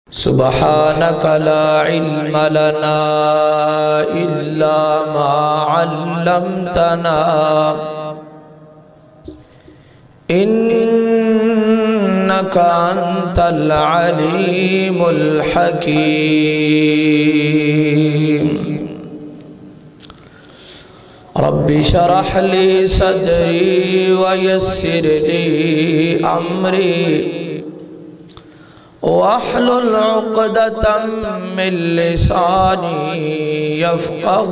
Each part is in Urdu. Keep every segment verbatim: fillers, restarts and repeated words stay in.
سبحانك لا علم لنا إلا ما علمتنا إنك أنت العليم الحكيم رب اشرح لي صدري ويسر لي أمري واحلل عقدة من لساني يفقه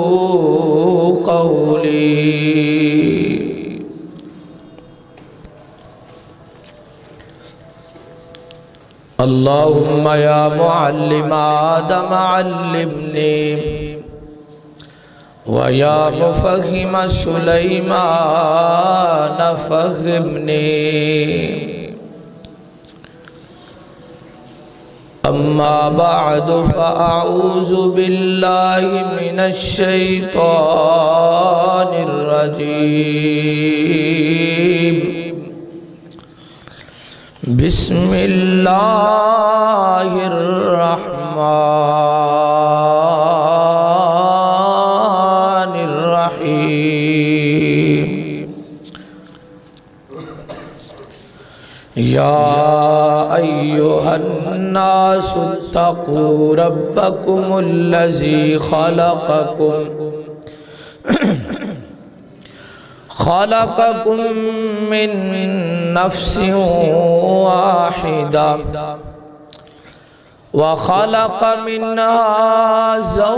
قولي اللهم يا معلم آدم علمني ويا مفهم سليمان فهمني أما بعد فأعوذ بالله من الشيطان الرجيم بسم الله الرحمن الرحيم يا أيها الناس اتقوا ربكم الذي خلقكم خلقكم من نفس واحدة وخلق منها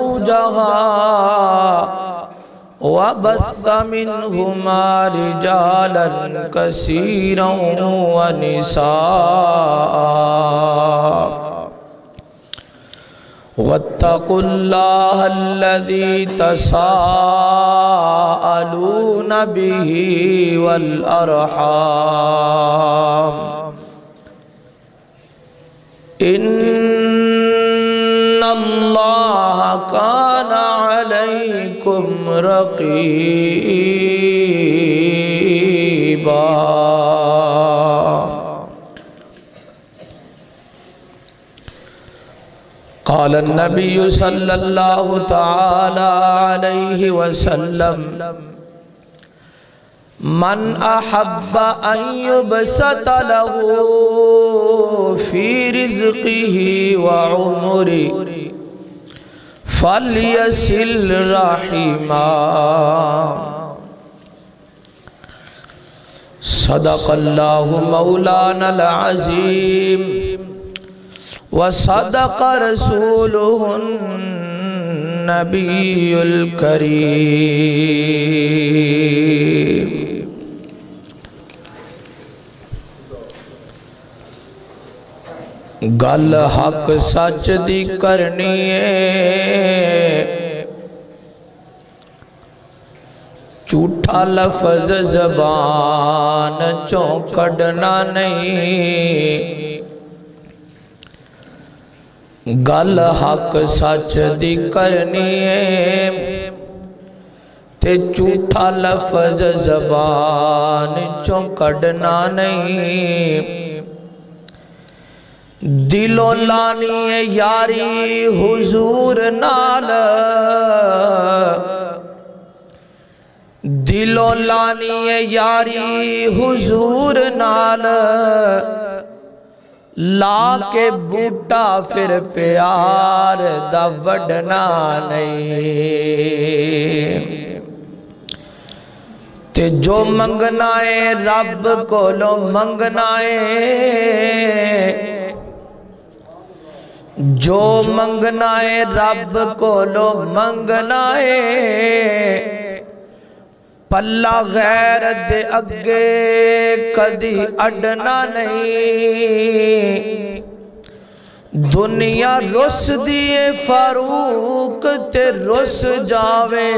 زوجها وبث منهما رجالا كثيرا ونساء واتقوا الله الذي تساءلون به والأرحام إن الله كان عليكم رقيبا قال النبي صلى الله تعالى عليه وسلم من أحب أن يبسط له في رزقه وعمره فليصل رحمه صدق الله مولانا العظيم وصدق رسوله النبي الكريم گل حق سچ دی کرنی ہے جھوٹا لفظ زبان چوں کڈنا نہیں گل حق سچ دی کرنی ہے تے جھوٹا لفظ زبان چوں کڈنا نہیں دلو لانی ہے یاری حضور نال دلو لانی ہے یاری حضور نال لا کے بوٹا پھر پیار دا وڈنا نہیں تے جو منگنا ہے رب کو لو منگنا ہے جو منگنا ہے رب کو لو منگنا ہے پلہ غیر دے اگے کدی اڈنا نہیں دنیا رس دیے فاروق تے رس جاوے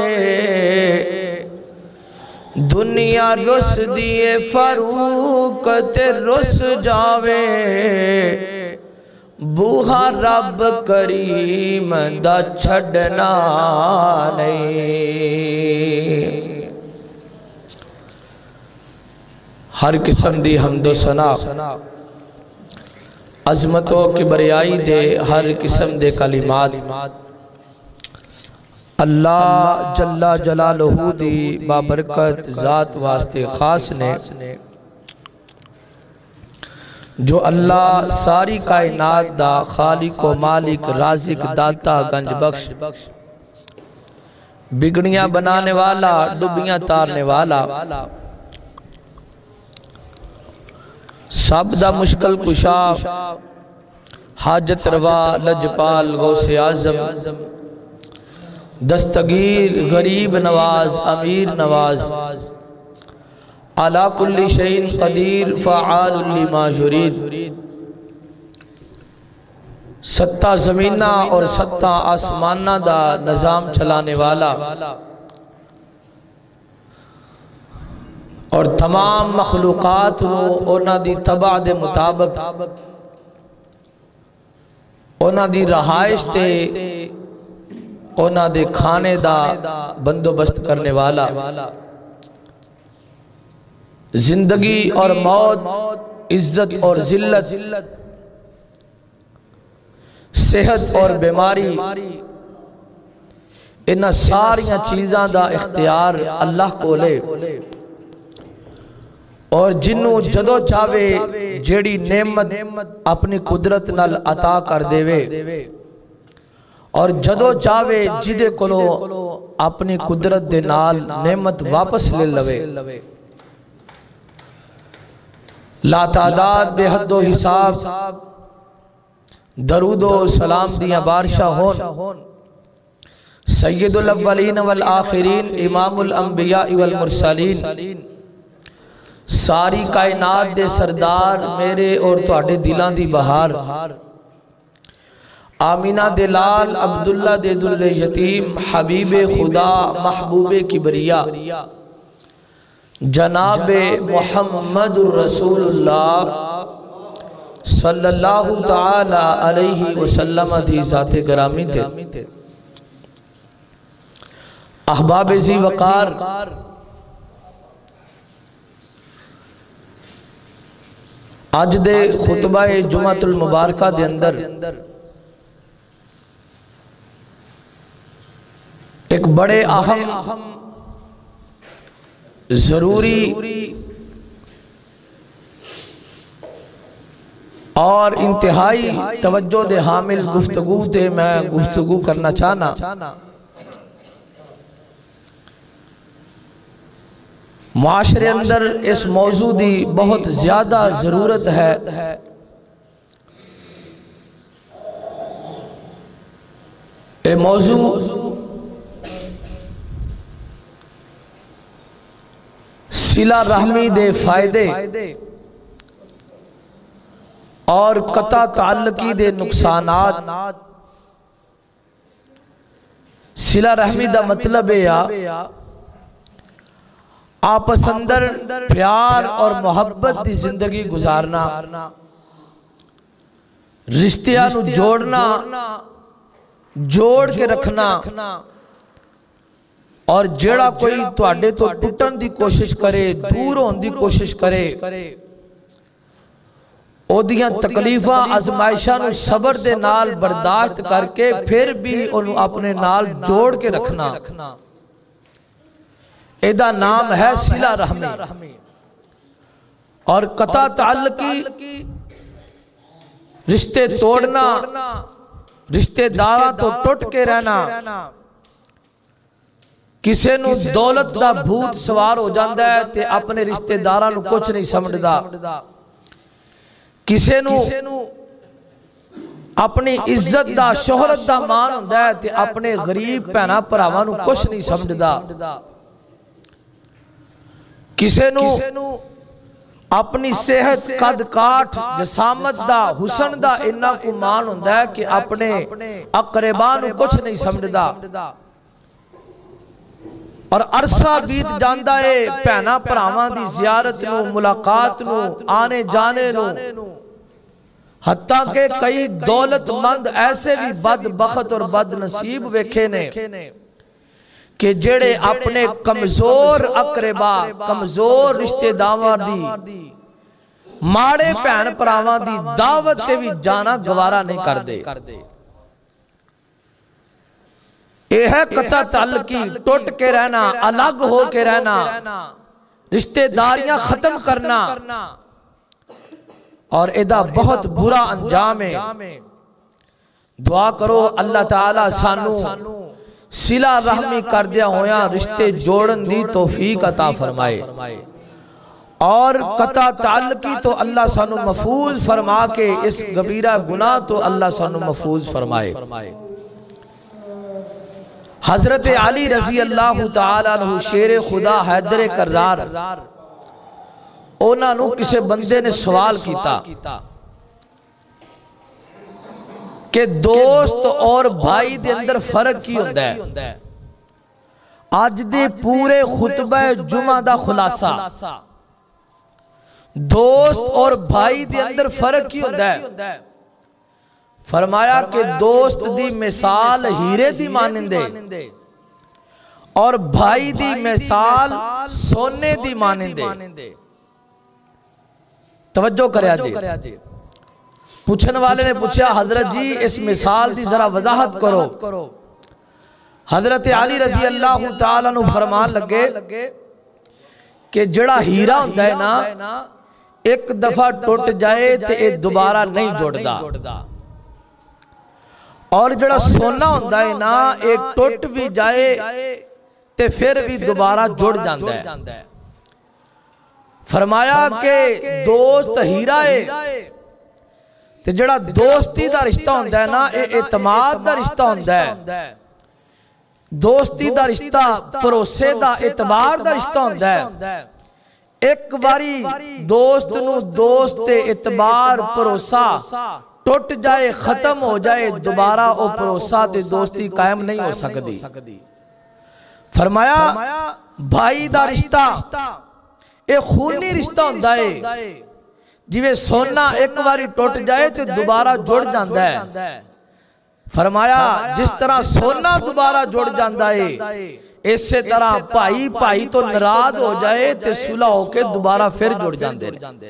دنیا رس دیے فاروق تے رس جاوے بوہا رب کریم دا چھڑنا نہیں ہر قسم دی حمد و ثنا عظمت و کبریائی دے ہر قسم دے کلمات اللہ جل جلالہ دی بابرکت ذات واسطے خاص نے جو اللہ ساری کائنات دا خالق و مالک رازق داتا گنج بخش بگڑیاں بنانے والا ڈبیاں تارنے والا سب دا مشکل کشا حاجت روا لجپال غوث اعظم دستگیر غریب نواز امیر نواز علی کل شیء قدیر فعال لما یرید ستہ زمینہ اور ستہ آسمانہ دا نظام چلانے والا اور تمام مخلوقات نو اونا دی تبع دے مطابق اونا دی رہائش تے اونا دے کھانے دا بندوبست کرنے والا زندگی اور موت عزت اور ذلت صحت اور بیماری انہاں ساریاں چیزاں دا اختیار اللہ کو لے اور جنوں جدو چاہوے جیڑی نعمت اپنی قدرت نال عطا کر دے وے اور جدو چاہوے جدے کلو اپنی قدرت دے نال نعمت واپس لے لوے لا تعداد بے حد و حساب درود و سلام دیاں بارشاہ ہون سید الاولین والآخرین امام الانبیاء والمرسلین ساری کائنات دے سردار میرے اور تواڈے دلاں دی بہار آمینہ دے لال عبداللہ دے دل یتیم حبیب خدا محبوب کبریا جناب محمد رسول اللہ صلی اللہ تعالی علیہ وسلم دی ذات گرامی تے احباب ذی وقار آج دے خطبہ جمعۃ المبارکہ دے اندر ایک بڑے اہم ضروری اور انتہائی توجہ دے حامل گفتگو تے میں گفتگو کرنا چاہنا معاشرے اندر اس موضوع دی بہت زیادہ ضرورت ہے اے موضوع صلہ رحمی دے فائدے اور قطع تعلقی دے نقصانات صلہ رحمی دا مطلب ہے آپس اندر پیار اور محبت دی زندگی گزارنا رشتیاں نو جوڑنا جوڑ کے رکھنا اور جڑا کوئی تواڈے تو ٹوٹن دی کوشش کرے دور ہون دی کوشش کرے او دیاں تکلیفاں آزمائشاں نو صبر دے نال برداشت کر کے پھر بھی انہوں اپنے نال جوڑ کے رکھنا ایدہ نام ہے صلہ رحمی اور قطع تعلقی رشتے توڑنا رشتے داراں تو ٹوٹ کے رہنا کسے نو دولت دا بھوت سوار ہو جاندہ ہے تے اپنے رشتے داراں نو کچھ نہیں سمجھدا کسے نو اپنی عزت دا شہرت دا مان ہوندہ ہے تے اپنے غریب پہنا پراواں نو کچھ نہیں سمجھدا کسے نو اپنی صحت قد کاٹ جسامت دا حسن دا انہا کو مان ہوندہ ہے کہ اپنے اقربان کچھ نہیں سمجھدا اور عرصہ بیت جاندہ ہے پہنا پراوان دی زیارت نو ملاقات نو آنے جانے نو حتیٰ کہ کئی دولت مند ایسے بھی بد بخت اور بد نصیب ویکھے نے کہ جڑے اپنے کمزور اقربا کمزور رشتہ داور دی ماڑے بھین بھراواں دی دعوت تے بھی جانا گوارا نہیں کر دے یہ ہے قطع تعلقی ٹوٹ کے رہنا الگ ہو کے رہنا رشتہ داریاں ختم کرنا اور ایدہ بہت برا انجام ہے دعا کرو اللہ تعالیٰ سانو صلہ رحمی کر دیا ہویا رشتے جوڑن دی توفیق عطا فرمائے اور قطع تعلقی تو اللہ سانو محفوظ فرما کے اس کبیرہ گناہ تو اللہ سانو محفوظ فرمائے حضرت علی رضی اللہ تعالیٰ عنہ شیر خدا حیدر کرار اونا نو کسے بندے نے سوال کیتا کہ دوست اور بھائی دے اندر فرق کی ہوندہ ہے آج دے پورے خطبہ جمعہ دا خلاصہ دوست اور بھائی دے اندر فرق کی ہوندہ ہے فرمایا کہ دوست دی مثال ہیرے دی مانندے اور بھائی دی مثال سونے دی مانندے توجہ کریا جی پوچھن والے نے پوچھا حضرت جی اس مثال دی ذرا وضاحت کرو حضرت علی رضی اللہ تعالیٰ عنہ فرمان لگے کہ جڑا ہیرا ہوندہ ہے نا ایک دفعہ ٹوٹ جائے تے اے دوبارہ نہیں جوڑ دا اور جڑا سونا ہوندہ ہے نا ایک ٹوٹ بھی جائے تے پھر بھی دوبارہ جوڑ جاندہ ہے فرمایا کہ دوست ہیرا ہے تے جڑا دوستی دا رشتہ ہوندہ ہے نا اے اعتماد دا رشتہ ہوندہ ہے دوستی دا رشتہ پروسے دا اعتبار دا رشتہ ہوندہ ہے ایک باری دوست نو دوست اعتبار پروسہ ٹوٹ جائے ختم ہو جائے دوبارہ او پروسہ تے دوستی قائم نہیں ہو سکتی فرمایا بھائی دا رشتہ ایک خونی رشتہ ہوندہ ہے جویں سونا ایک باری ٹوٹ جائے تو دوبارہ جوڑ جاندہ ہے فرمایا جس طرح سونا دوبارہ جوڑ جاندہ ہے اس سے طرح پائی پائی تو نراض ہو جائے تے صلح ہو کے دوبارہ پھر جوڑ جاندے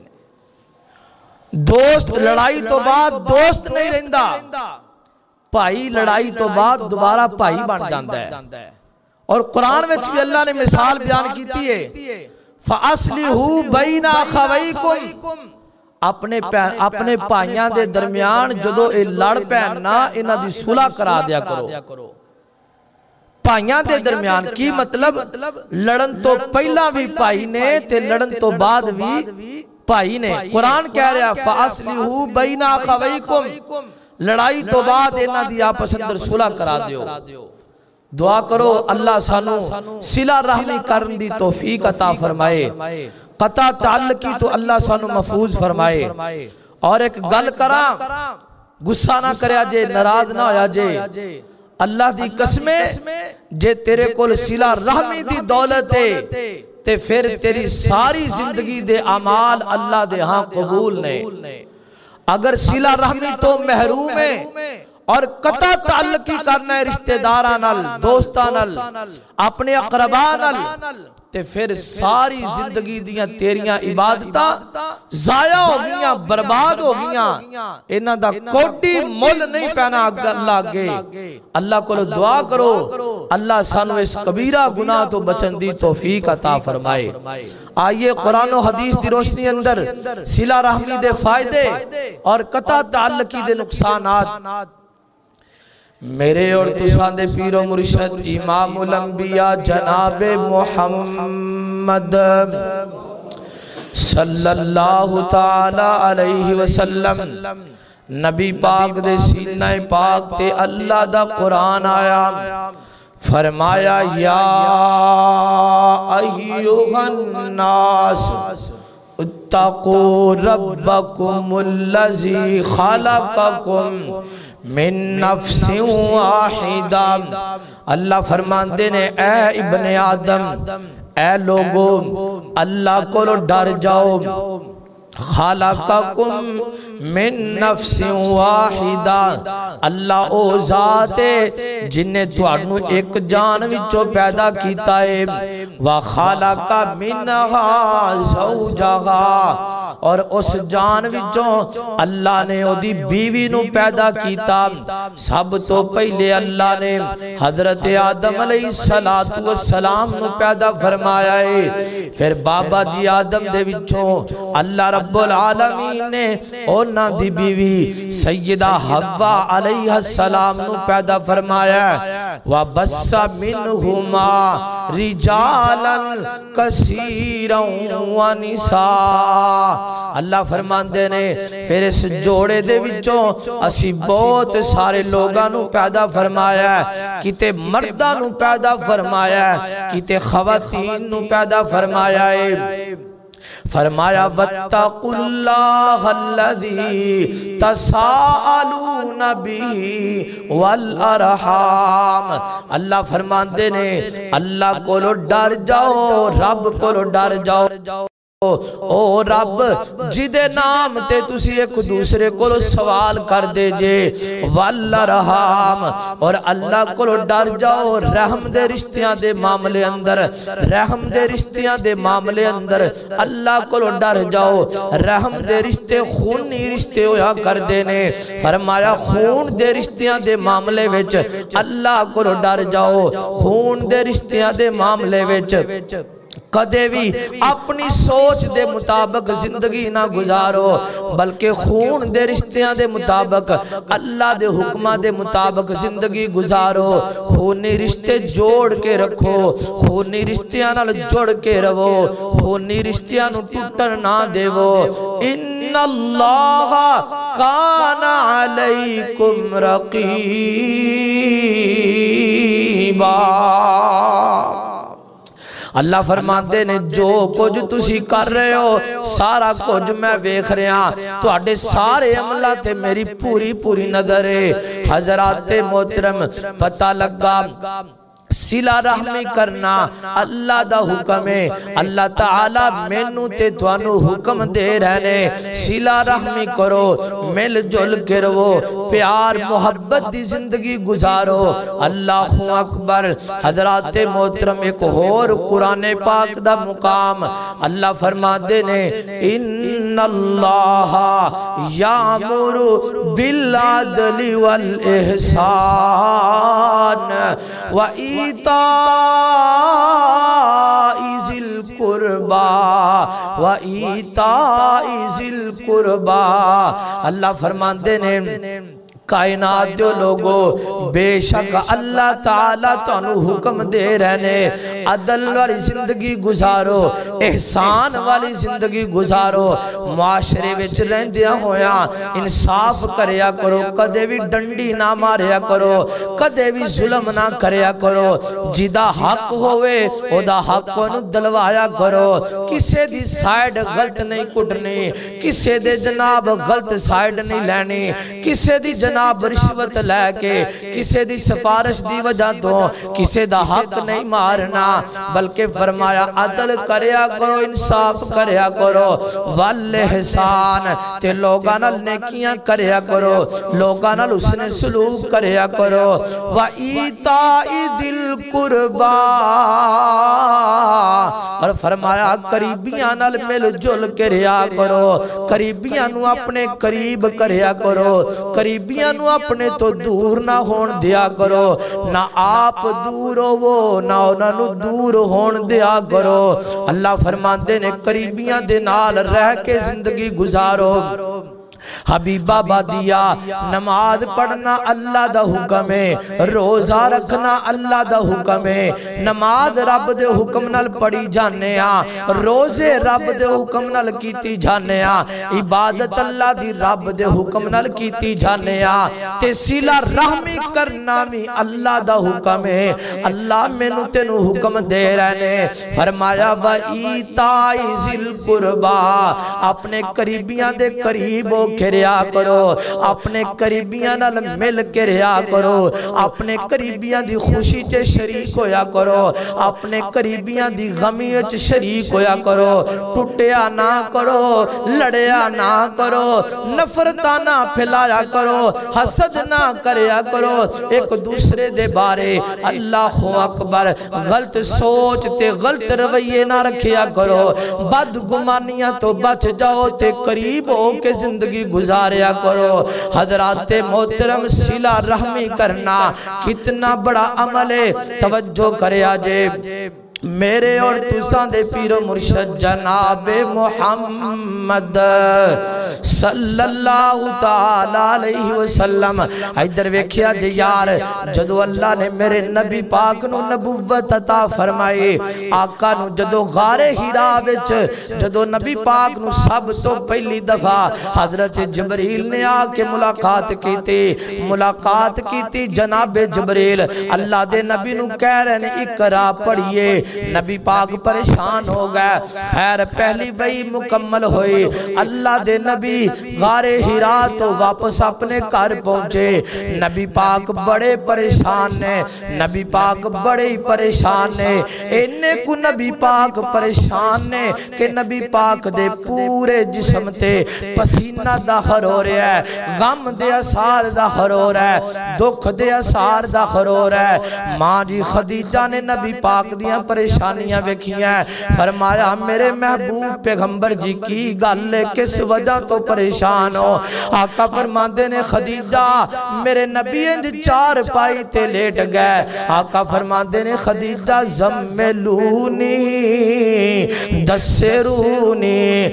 دوست لڑائی تو بعد دوست نہیں رہندہ پائی لڑائی تو بعد دوبارہ پائی بن جاندہ ہے اور قرآن میں بھی اللہ نے مثال بیان کیتی ہے فَأَصْلِحُوا بَيْنَ أَخَوَيْكُمْ اپنے اپنے پائیاں دے درمیان جدو اے لڑ پہننا انہاں دی صلح کرا دیا کرو پائیاں دے درمیان کی مطلب لڑن تو پہلا بھی پائی نے تے لڑن تو بعد بھی پائی نے قرآن کہہ رہا فَأَصْلِحُوا بَيْنَ أَخَوَيْكُمْ لڑائی تو بعد انہاں دی آپس اندر صلح کرا دیو دعا کرو اللہ سانو صلہ رحمی کرن دی توفیق عطا فرمائے قطع تعلقی تو اللہ سانو محفوظ فرمائے اور ایک گل کرا غصہ نہ کریا جے ناراض نہ ہویا جے اللہ دی قسمیں جے تیرے کول صلہ رحمی دی دولت ہے تے پھر تیری ساری زندگی دے اعمال اللہ دے ہاں قبول نے اگر صلہ رحمی تو محروم ہے اور قطع تعلقی کرنا ہے رشتہ دارانال دوستانال اپنے اقربانال تے پھر ساری زندگی دیاں تیریاں عبادتاں ضائع ہو گیاں برباد ہو گیاں انہاں دا کوٹی مول نہیں پہنا اللہ آگے اللہ کو دعا کرو اللہ سانو اس کبیرہ گناہ تو بچن دی توفیق عطا فرمائے آئیے قرآن و حدیث دی روشنی اندر صلہ رحمی دے فائدے اور قطع تعلقی دے نقصانات میرے اور تسان دے پیر و مرشد امام الانبیاء جناب محمد صلی اللہ تعالی علیہ وسلم نبی پاک دے سینہ پاک تے اللہ دا قرآن آیا فرمایا یا ایوہ الناس اتقوا ربکم الذی خلقکم من نفس واحدہ اللہ فرماندے نے اے ابن آدم اے لوگوں اللہ کو ڈر جاؤ خالقکم من نفس واحدہ اللہ او ذات ہے جن نے توانو ایک جان وچوں پیدا کیتا ہے وَخَالَقَ مِنْهَا زَوْجَهَا اور اس جان وچوں اللہ نے او دی بیوی نو پیدا کیتا سب تو پہلے اللہ نے حضرت آدم علیہ السلام نو پیدا فرمایا ہے پھر بابا جی آدم دے وچوں اللہ رب العالمین نے اونا دی بیوی سیدہ حوا علیہ السلام نو پیدا فرمایا وَبَسَّ مِنْهُمَا رِجَالًا كَثِيرًا وَنِسَاءً اللہ فرماندے نے پھر اس جوڑے دے وچوں اسی بہت سارے لوگاں نو پیدا فرمایا ہے کتے مردہ نو پیدا فرمایا ہے کتے خواتین نو پیدا فرمایا ہے فرمایا وَاتَّقُوا اللَّهَ الَّذِي تَسَاءَلُونَ بِهِ وَالْأَرْحَامَ اللہ فرماندے نے اللہ کو لو ڈر جاؤ رب کو لو ڈر جاؤ او رب جدے نام تے تسی ایک دوسرے کو سوال کر دے جے والرحام اور اللہ کو ڈر جاؤ رحم دے رشتیاں دے معاملے اندر رحم دے رشتیاں دے معاملے اندر اللہ کو ڈر جاؤ رحم دے رشتے خونی رشتے ہویا کر دینے فرمایا خون دے رشتیاں دے معاملے وچ اللہ کو ڈر جاؤ خون دے رشتیاں دے معاملے وچ کدے بھی اپنی سوچ دے مطابق زندگی نہ گزارو بلکہ خون دے رشتیاں دے مطابق اللہ دے حکمہ دے مطابق زندگی گزارو خونی رشتے جوڑ کے رکھو خونی رشتیاں نال جوڑ کے رہو خونی رشتیاں نو ٹوٹر نہ دیو ان اللہ کان علیکم رقیبا اللہ فرماندے نے جو کچھ تسی کر رہے ہو سارا کچھ میں ویکھ رہا تو اڈے سارے عملہ تے میری پوری پوری نظر ہے حضرات محترم پتہ لگا صلہ رحمی کرنا اللہ دا حکم ہے اللہ تعالیٰ مینوں تے توانو حکم دے رہنے صلہ رحمی کرو مل جل کے رہو پیار محبت دی زندگی گزارو اللہ اکبر حضرات محترم ایک اور قرآن پاک دا مقام اللہ فرما دے نے ان اللہ یامر بالعدل والاحسان وَإِيتَاءِ ذِي الْقُرْبَى وَإِيتَاءِ ذِي الْقُرْبَى اللہ فرماندے نے کائنات جو لوگو بے شک اللہ تعالیٰ تانو حکم دے رہنے عدل والی زندگی گزارو احسان والی زندگی گزارو معاشرے وچ رہندیاں ہویا انصاف کریا کرو کدے بھی ڈنڈی نہ ماریا کرو کدے بھی ظلم نہ کریا کرو جیدہ حق ہوئے او دا حق کو نو دلوایا کرو کسے دی سائیڈ غلط نہیں کٹنی کسے دے جناب غلط سائیڈ نہیں لینی کسے دی جناب جناب رشوت لے کے کسے دی سفارش دی وجہ تو کسے دا حق نہیں مارنا بلکہ فرمایا عدل کریا کرو انصاف کریا کرو والاحسان تے لوگاں نال نیکیاں کریا کرو لوگاں نال حسن سلوک کریا کرو وَإِيتَاءِ ذِي الْقُرْبَى اور فرمایا قریبیاں نال مل جل کے رہا کرو قریبیاں نو اپنے قریب کریا کرو قریبیاں نو اپنے تو دور نہ ہون دیا کرو نہ آپ دور ہو نہ انہاں نو دور ہون دیا کرو اللہ فرماندے نے قریبیاں دے نال رہ کے زندگی گزارو حبیبہ بادیا نماز پڑھنا اللہ دا حکم ہے روزہ رکھنا اللہ دا حکم ہے نماز رب دے حکم نال پڑھی جانے آ روزے رب دے حکم نال کیتی جانے آ عبادت اللہ دی رب دے حکم نال کیتی جانے آ تے صلہ رحمی کرنا بھی اللہ دا حکم ہے اللہ میں نو تے نو حکم دے رہنے فرمایا وَإِيتَاءِ ذِي الْقُرْبَى اپنے قریبیاں دے قریب ہو کے کے رہا کرو، اپنے قریبیاں نال مل کے رہا کرو، اپنے قریبیاں دی خوشی تے شریک ہویا کرو، اپنے قریبیاں دی غمی وچ شریک ہویا کرو، ٹوٹیا نہ کرو، لڑیا نہ کرو، نفرتاں نہ پھیلایا کرو، حسد نہ کریا کرو ایک دوسرے دے بارے۔ اللہ اکبر، غلط سوچ تے غلط رویے نہ رکھیا کرو، بد گمانیاں تو بچ جاؤ تے قریب ہو کے زندگی گزاریا کرو۔ حضرات محترم، صلہ رحمی کرنا کتنا بڑا عمل ہے، توجہ کریا جے۔ میرے اور تساں دے پیر و مرشد جناب محمد صلی اللہ تعالی علیہ وسلم، ادھر ویکھیا جے یار، جدو اللہ نے میرے نبی پاک نو نبوت عطا فرمائے، آقا نو جدو غار ہرا وچ جدو نبی پاک نو سب تو پہلی دفعہ حضرت جبریل نے آ کے ملاقات کیتی ملاقات کیتی جناب جبریل اللہ دے نبی نو کہہ رہے ہیں اقرا پڑھیے، نبی پاک پریشان ہو گئے۔ خیر پہلی وحی مکمل ہوئی، اللہ دے نبی غار ہرا تو واپس اپنے گھر پہنچے، نبی پاک بڑے پریشان نے، نبی پاک بڑے ہی پریشان نے، انہیں کو نبی پاک پریشان نے کہ نبی پاک دے پورے جسم تے پسینہ داخل ہو رہا ہے، غم دے اثار داخل ہو رہا ہے، دکھ دے اثار داخل ہو رہا ہے۔ ماں جی خدیجہ نے نبی پاک دیاں پریشانیاں ویکھیاں، فرمایا میرے محبوب پیغمبر جی کی گل کس وجہ تو پریشان ہو؟ آقا فرماندے نے خدیجہ میرے نبی انج چار پائی تے لیٹ گئے، آقا فرماندے نے خدیجہ زملونی دسرونی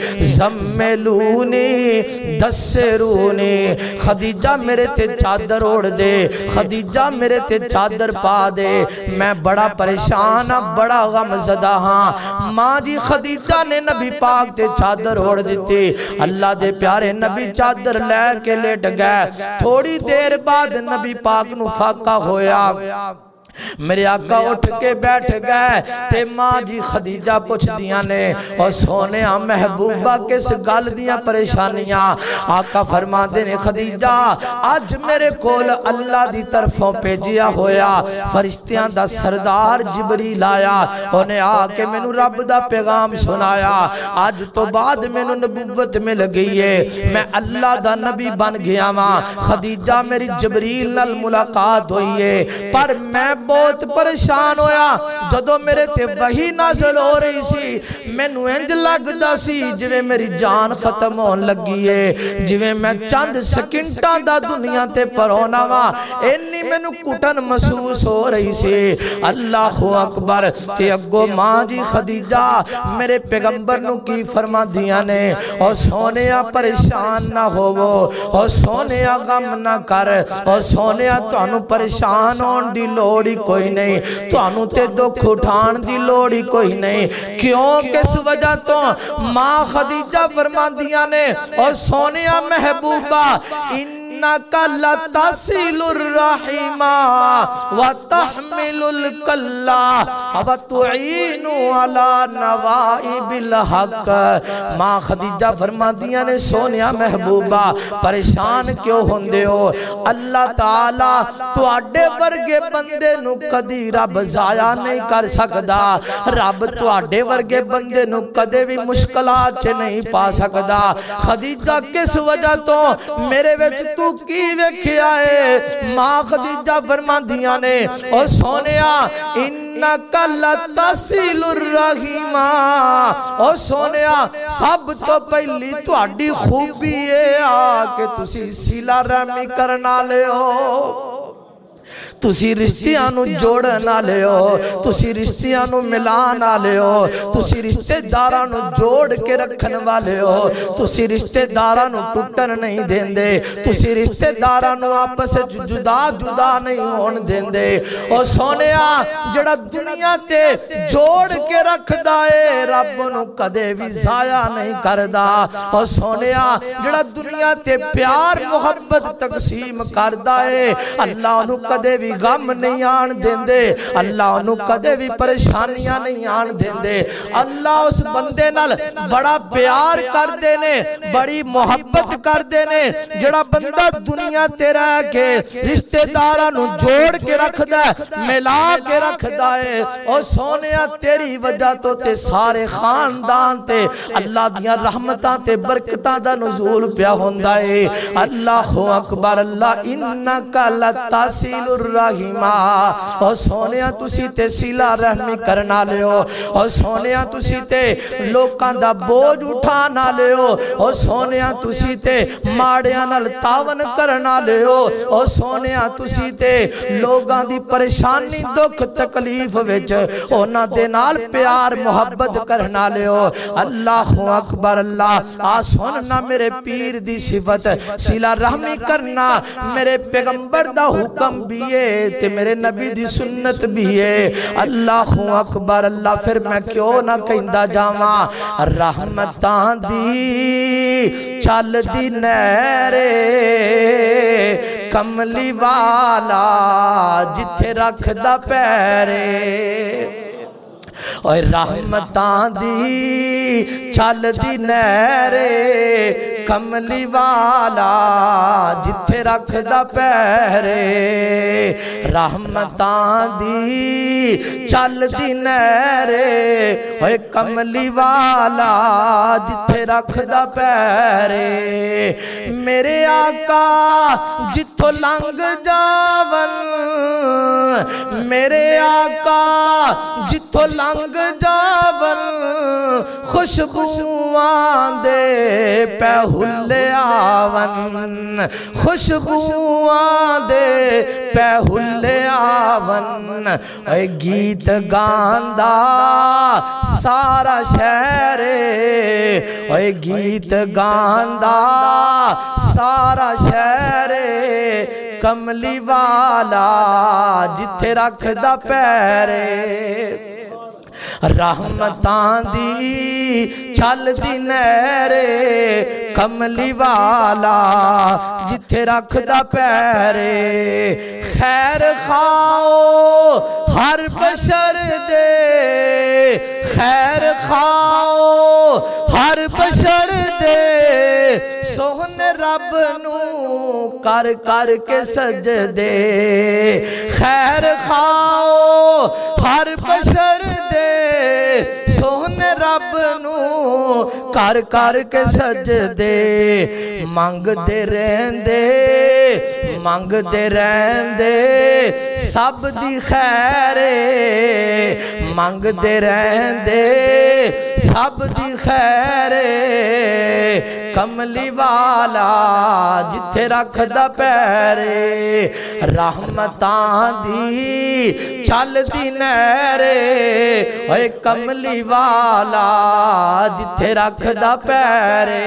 زملونی دسرونی، خدیجہ میرے تے چادر اوڑ دے، خدیجہ میرے تے چادر پا دے، میں بڑا پریشان ہاں، بڑا غم زدہ ہاں۔ ماں جی خدیجہ نے نبی پاک تے چادر اوڑ دیتی، اللہ دے پیارے نبی چادر لے کے لیٹ گئے، تھوڑی دیر بعد نبی پاک نو فاقہ ہویا، میرے آقا اٹھ کے بیٹھ گئے تے ماں جی خدیجہ پوچھ دیاں نے اور سونے محبوبہ کس گل دیاں پریشانیاں؟ آقا فرما دے نے خدیجہ آج میرے کول اللہ دی طرفوں پیجیا ہویا، فرشتیاں دا سردار جبریل آیا، انہیں آ کے میں نو رب دا پیغام سنایا، آج تو بعد میں نو نبوت مل گئی ہے، میں اللہ دا نبی بن گیا ماں۔ خدیجہ میری جبریل نال ملاقات ہوئی ہے، پر میں بہت پریشان ہویا، جدو میرے تے وحی نازل ہو رہی سی، میں نو انج لگ دا سی جویں میری جان ختم ہون لگی ہے، جویں میں چند سکنٹاں دا دنیا تے پرونا وا، اینی میں نو کٹن محسوس ہو رہی سی۔ اللہ اکبر، تے اگو ماں جی خدیجہ میرے پیغمبر نو کی فرما دیا نے، اور سونیا پریشان نہ ہوو، اور سونیا غم نہ کر، اور سونیا تو انو پریشان ہون دی لوڑی کوئی نہیں، تو انو تے دکھ اٹھان دی لوڑی کوئی نہیں، کیوں کس وجہ تو ماں خدیجہ فرما دیا نے، اور سونیا محبوبہ انکا لتصل الرحیم وتحمل الکلا وتعین علی نوائب الحق۔ ماں خدیجہ فرما دیا نے سونیا محبوبہ پریشان کیوں ہوندے ہو؟ اللہ تعالیٰ تو اڈے ورگے بندے نو کدی رب ضائع نہیں کر سکدا، رب تو اڈے ورگے بندے نو کدے بھی مشکلات چے نہیں پا سکدا۔ خدیجہ کس وجہ تو میرے وچ تو کی ویکھیا ہے؟ ماں خدیجہ فرما دیا نے او سونیا انکا لتصل الرحیم، او سونیا سب تو پہلی تو اڈی خوبی ہے کہ تسی صلہ رحمی کرنا لے ہو، تسی رشتیاں نو جوڑنا لے ہو، تسی رشتیاں نو ملانا لے ہو، تسی رشتے داراں نو جوڑ کے رکھن والے ہو، تسی رشتے داراں نو ٹوٹن نہیں دین دے، تسی رشتے داراں نو آپس جدا جدا نہیں ہون دین دے۔ او سونیا جڑا دنیا تے جوڑ کے رکھ دائے رب نو کدے بھی ضائع نہیں کردہ۔ او سونیا جڑا دنیا تے پیار محبت تقسیم کر دائے اللہ نو کدے بھی بھی غم نہیں آن دیندے، اللہ انہوں کدے بھی پریشانیاں نہیں آن دیندے۔ اللہ اس بندے نال بڑا پیار کر دینے، بڑی محبت کر دینے، جڑا بندہ دنیا تیرا ہے کہ رشتہ دارہ نو جوڑ کے رکھ دے، ملا کے رکھ دائے۔ اور سونیا تیری وجہ تو تے سارے خاندان تے اللہ دیاں رحمتاں تے برکتاں دا نزول پیا ہوندائے۔ اللہ اکبر، اللہ انکا لتاسیل الرحیمہ۔ اور سونیا تسی تے سیلا رحمی کرنا لے ہو، اور سونیا تسی تے لوکاں دا بوجھ اٹھانا لے ہو، اور سونیا تسی تے ماڑیاں نال تاون کرنا لے ہو، اور سونیا تسی تے لوگاں دی پریشانی دکھ تکلیف وچ اونا دے نال پیار محبت کرنا لے ہو۔ اللہ اکبر، اللہ آ سننا میرے پیر دی صفت سیلا رحمی کرنا میرے پیغمبر دا حکم بھی ہے تے میرے نبی دی سنت بھی ہے۔ اللہ اکبر، اللہ پھر میں کیوں نہ کہندہ جاواں رحمتان دی چل دی نیرے کملی والا جتھے رکھ دا پیرے۔ اور رحمتان دی چل دی نیرے کملی والا جتھے رکھ دا پیرے۔ رحمتان دی چل دی نیرے اوے کملی والا جتھے رکھ دا پیرے۔ میرے آقا جتھو لنگ جاون، میرے آقا جتھو لنگ جاون خوشبوان دے پہ ہلے آون، خوشبوان دے پہ ہلے آون۔ اے گیت گاندہ سارا شہرے، اے گیت گاندہ سارا شہرے کملی والا جتھے رکھ دا پیرے۔ رحمتان دی چل دی نیرے کملی والا جتھے رکھ دا پیرے۔ خیر خواہ ہر بشر دے، خیر خواہ ہر بشر دے، سوہن رب نو کر کر کے سجدے۔ خیر خواہ ہر بشر دے، سوہن رب نو کر کر کے سجدے۔ مانگ دے رہندے، مانگ دے رہندے سب دی خیرے، مانگ دے رہندے سب دی خیرے کملی والا جتھے رکھ دا پیرے۔ رحمتان دی چل دی نیرے اے کملی والا جتھے رکھ دا پیرے۔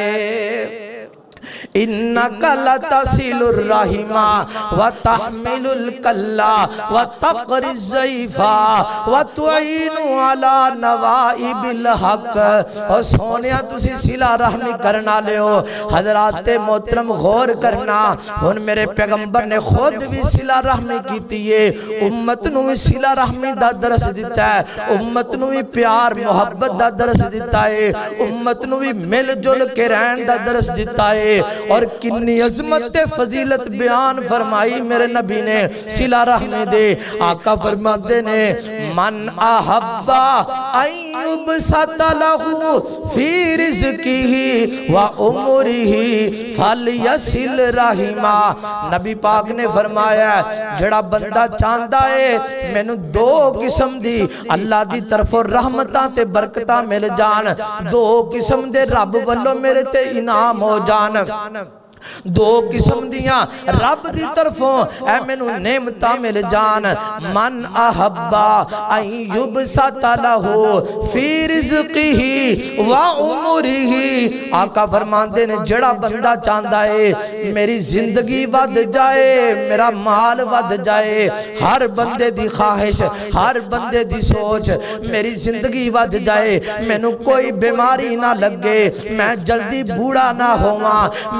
انکا لتصل الرحمہ وتحمل الکلا وتقر الضعیفہ وتعین علی نوائب الحق۔ اور سونیا تسی صلہ رحمی کرنا لے ہو۔ حضرات محترم غور کرنا، ان میرے پیغمبر نے خود بھی صلہ رحمی کیتی ہے، امت نو بھی صلہ رحمی دا درس دیتا ہے، امت نو بھی پیار محبت دا درس دیتا ہے، امت نو بھی مل جل کے رہن دا درس دیتا ہے۔ اور کنی عظمت فضیلت بیان فرمائی میرے نبی نے صلہ رحمی دے۔ آقا فرماتے نے من احبا ایوب ستلہو فی رزقی و عمری فلیسل رحمہ۔ نبی پاک نے فرمایا جڑا بندہ چاندہ ہے میں نو دو قسم دی اللہ دی طرف رحمتاں تے برکتاں مل جان، دو قسم دے رب والو میرے تے انعام ہو جان، دو قسم دیاں رب دی طرفوں اے میں نو نعمتاں مل جان۔ من احبا ایوب ستلہو فی رزقی و عمری۔ آقا فرماندے نے جڑا بندہ چاندہ ہے میری زندگی ود جائے، میرا مال ود جائے، ہر بندے دی خواہش، ہر بندے دی سوچ میری زندگی ود جائے، میں نو کوئی بیماری نہ لگے، میں جلدی بوڑھا نہ ہوا، میں جناب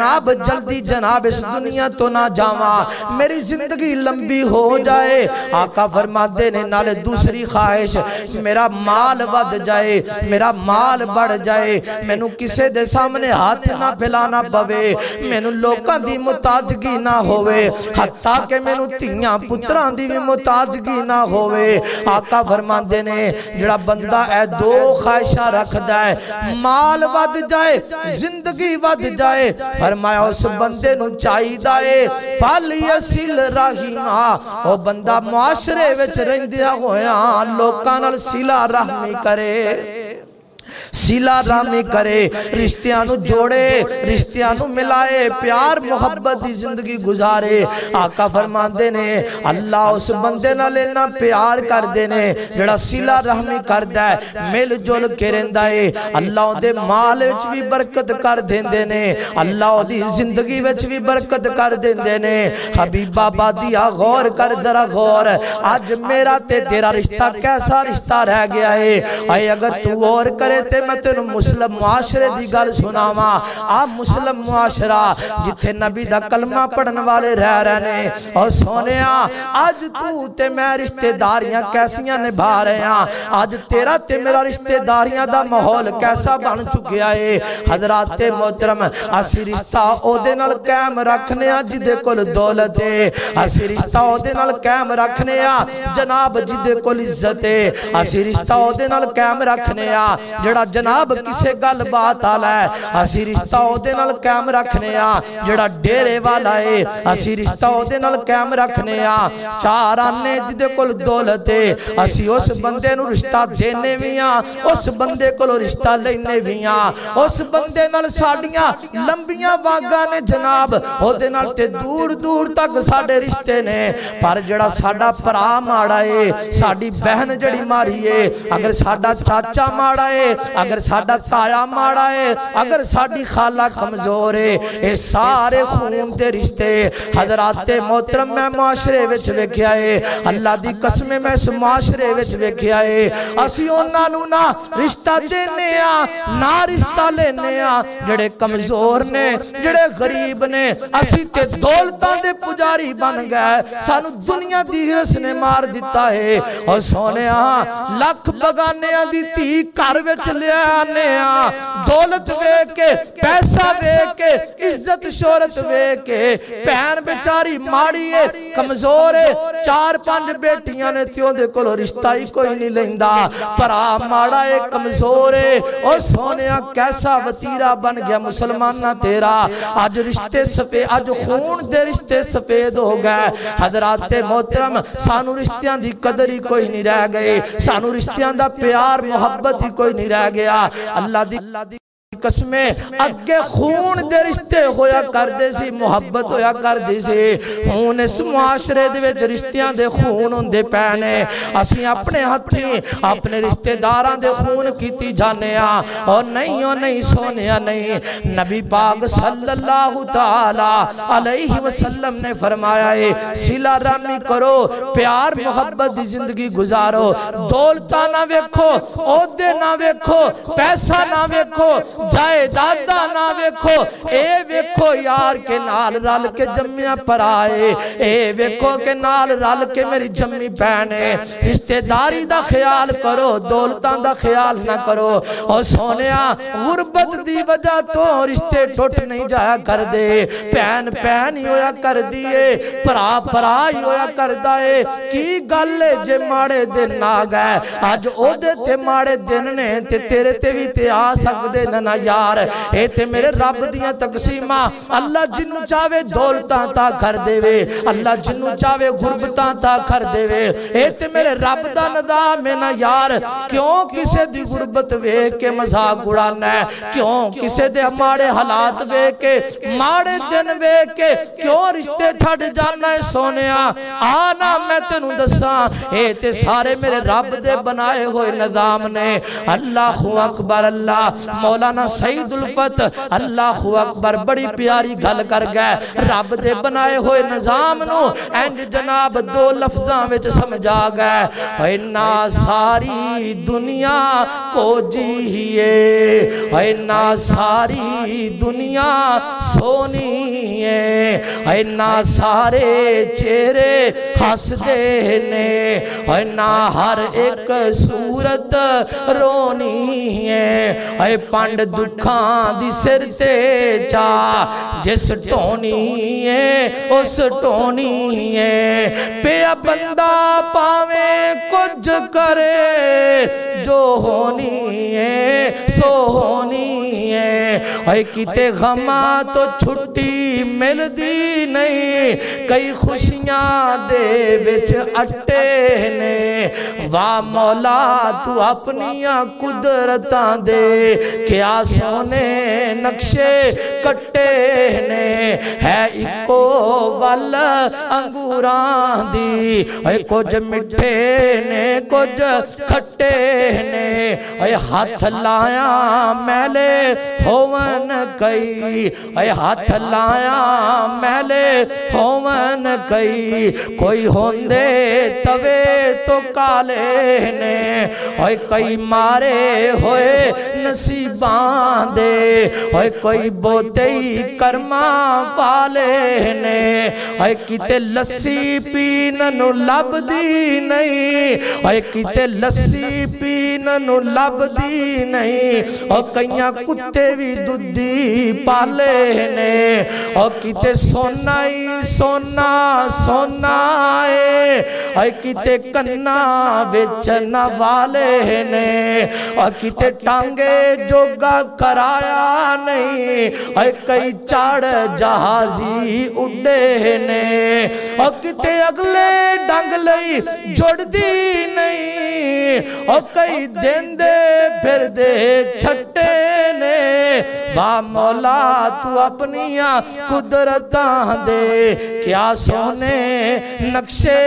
جناب جلدی جناب اس دنیا تو نہ جاواں، میری زندگی لمبی ہو جائے۔ آقا فرماتے نے نالے دوسری خواہش میرا مال ود جائے، میرا مال بڑھ جائے، میں نو کسے دے سامنے ہاتھ نہ پھیلانا پوے، میں نو لوکاں دی محتاجگی نہ ہوئے، حتیٰ کہ میں نو تیاں پتران دی بھی محتاجگی نہ ہوئے۔ آقا فرماتے نے جڑا بندہ اے دو خواہشاں رکھ دائے، مال ود جائے، زندگی ود جائے، فرمایا اس بندے نو چاہی دائے فَلْيَسِلْ رَحِمَا، او بندہ معاشرے وچ رہندیا ہویاں لوکاں نال صلہ رحمی کرے، صلہ رحمی کرے، رشتیانو جوڑے، رشتیانو ملائے، پیار محبت دی زندگی گزارے۔ آقا فرماندے نے اللہ اس بندے نہ لینا پیار کر دینے جڑا صلہ رحمی کر دے، مل جل کے رہندائے، اللہ دے مال وچ بھی برکت کر دیندے نے، اللہ دی زندگی وچ بھی برکت کر دیندے نے۔ حبیبہ بادیا غور کر ذرا غور، آج میرا تے تیرا رشتہ کیسا رشتہ رہ گیا ہے؟ اے اگر تو غور کرے تے میں تینو مسلم معاشرے دی گل سناواں، آپ مسلم معاشرہ جتھے نبی دا کلمہ پڑھن والے رہ رہنے، اور سونیا آج تو تے میں رشتہ داریاں کیسیاں نبھا رہے ہیں، آج تیرا تے میرا رشتہ داریاں دا ماحول کیسا بن چکیا ہے؟ حضرات محترم اسی رشتہ او دے نال قائم رکھنے آ جدے کول دولت ہے، اسی رشتہ او دے نال قائم رکھنے آ جناب جدے کول عزت ہے، اسی رشتہ او دے نال قائم رکھنے آ جڑا جناب کسے گل بات آلا ہے، اسی رشتہ او دے نال قائم رکھنے آ جڑا ڈیرے والا ہے، اسی رشتہ او دے نال قائم رکھنے آ چار آنے جدے کول دولت ہے، اسی اس بندے نو رشتہ دینے بھی آ، اس بندے کولو رشتہ لینے بھی آ، اس بندے نال ساڑیاں لمبیاں واگاں نے جناب او دے نال تے دور دور تک ساڑے رشتے نے، پر جڑا ساڑا پرا ماڑا ہے، ساڑی بہن جڑی ماری ہے، اگر ساڑا چاچا ماڑا ہے، اگر ساڑا تایا ماڑا ہے، اگر ساڑی خالہ کمزور ہے، اے سارے خون دے رشتے۔ حضرات محترم میں معاشرے وچ ویکھیا ہے، اللہ دی قسم میں اس معاشرے وچ ویکھیا ہے، اسی انہاں نو نہ رشتہ دینے آ نہ رشتہ لینے آ، جڑے کمزور نے جڑے غریب نے، اسی تے دولتاں دے پجاری بن گئے، سانو دنیا دی ہرس نے مار دیتا ہے، اور سونے آ لکھ بگانے آ دی تی کار وچ لے آنے آ، دولت وے کے پیسہ وے کے عزت شہرت وے کے، پہن بیچاری ماڑی ہے کمزور ہے، چار پانچ بیٹیاں نے تیوں دے کولو رشتہ ہی کوئی نہیں لیندہ، پرا ماڑا ہے کمزور ہے، اور سونیا کیسا وطیرہ بن گیا مسلمانہ تیرا، آج رشتے سفید، آج خون دے رشتے سفید ہو گئے۔ حضرات محترم سانو رشتیاں دی قدر ہی کوئی نہیں رہ گئے، سانو رشتیاں دا پیار محبت ہی کوئی نہیں رہ گیا۔ اللہ دی قسمیں اگے خون دے رشتے ہویا کر دے سی، محبت ہویا کر دے سی، خون اس معاشرے دے وچ رشتیاں دے خون ہوندے پینے، اسی اپنے ہتھیں اپنے رشتے داران دے خون کیتی جانے آ، اور نہیں اور نہیں سونیا نہیں، نبی پاک صلی اللہ تعالی علیہ وسلم نے فرمایا ہے صلہ رحمی کرو، پیار محبت دی زندگی گزارو، دولتہ نہ ویکھو، عہدے نہ ویکھو، پیسہ نہ ویکھو، جائے دادا نہ ویکھو، اے ویکھو یار کے نال رل کے جمعیاں پر آئے، اے ویکھو کے نال رل کے میری جمعی بہنے، رشتہ داری دا خیال کرو، دولتاں دا خیال نہ کرو، اور سونیا غربت دی وجہ تو رشتے ٹوٹ نہیں جایا کر دے، پہن پہن ہی ہویا کر دیئے، پرا پرا ہی ہویا کر دائے، کی گلے جے ماڑے دن آ گئے، آج او دے تے ماڑے دن نے تے تیرے تے بھی تے آ سک دے نہ یار، اے تے میرے رب دیاں تقسیمہ، اللہ جنو چاہوے دولتاں تا کر دے وے، اللہ جنو چاہوے غربتاں تا کر دے وے، اے تے میرے رب دا نظام ہے نہ یار، کیوں کسے دی غربت وے کے مذاق اڑانا ہے، کیوں کسے دے ہمارے حالات وے کے ماڑے دن وے کے کیوں رشتے چھڑ جانا ہے؟ سونیا آنا میں تینوں دساں، اے تے سارے میرے رب دے بنائے ہوئے نظام نے۔ اللہ اکبر، اللہ مولانا سعید الفت اللہ اکبر بڑی پیاری گل کر گئے، رب دے بنائے ہوئے نظام نو اینج جناب دو لفظاں وچ سمجھا گئے، اِنّا ساری ساری دنیا کو جیے، اے نا ساری دنیا سونی ہے، اے نا سارے چہرے ہس دے نے، اے نا ہر ایک صورت رونی ہے، اے پانڈ دکھاں دی سر تے چا جس ٹونی ہے اس ٹونی ہے، پیا بندہ پاویں کچھ کرے جو ہونی ہے سو ہونی ہے، اے کتے غمہ تو چھٹی مل دی نہیں، کئی خوشیاں دے بچ اٹے نے، واہ مولا تو اپنیاں قدرتاں دے کیا سونے نقشے کٹے نے، ہے اکو وال انگوران دی، اے کچھ مٹھے نے کچھ کھٹے نے، اے ہاتھ لایا میلے ہوون کئی، اے ہاتھ لایا میلے ہوون کئی، کوئی ہوندے توے تو کالے نے، اے کئی مارے ہوئے نصیبان دے، اے کوئی بوتے ہی کرما والے نے، اے کتے لسی پیننو لب دی نہیں، اے کتے لسی پیننو لب دی نہیں، اور کئیاں کتے بھی دودھی پالے نے، اور کتے سونا ہی سونا سونا ہے، اے کتے کنا وچنا والے نے، اور کتے ٹانگے جوگا کرایا نہیں، اے کئی چاڑ جہازی اڑے نے، اور کتے اگلے ڈنگ لئی جوڑ دی نہیں، اور کئی دن دے پھر دے چھٹے نے، واہ مولا تو اپنیاں قدرتاں دے کیا سونے نقشے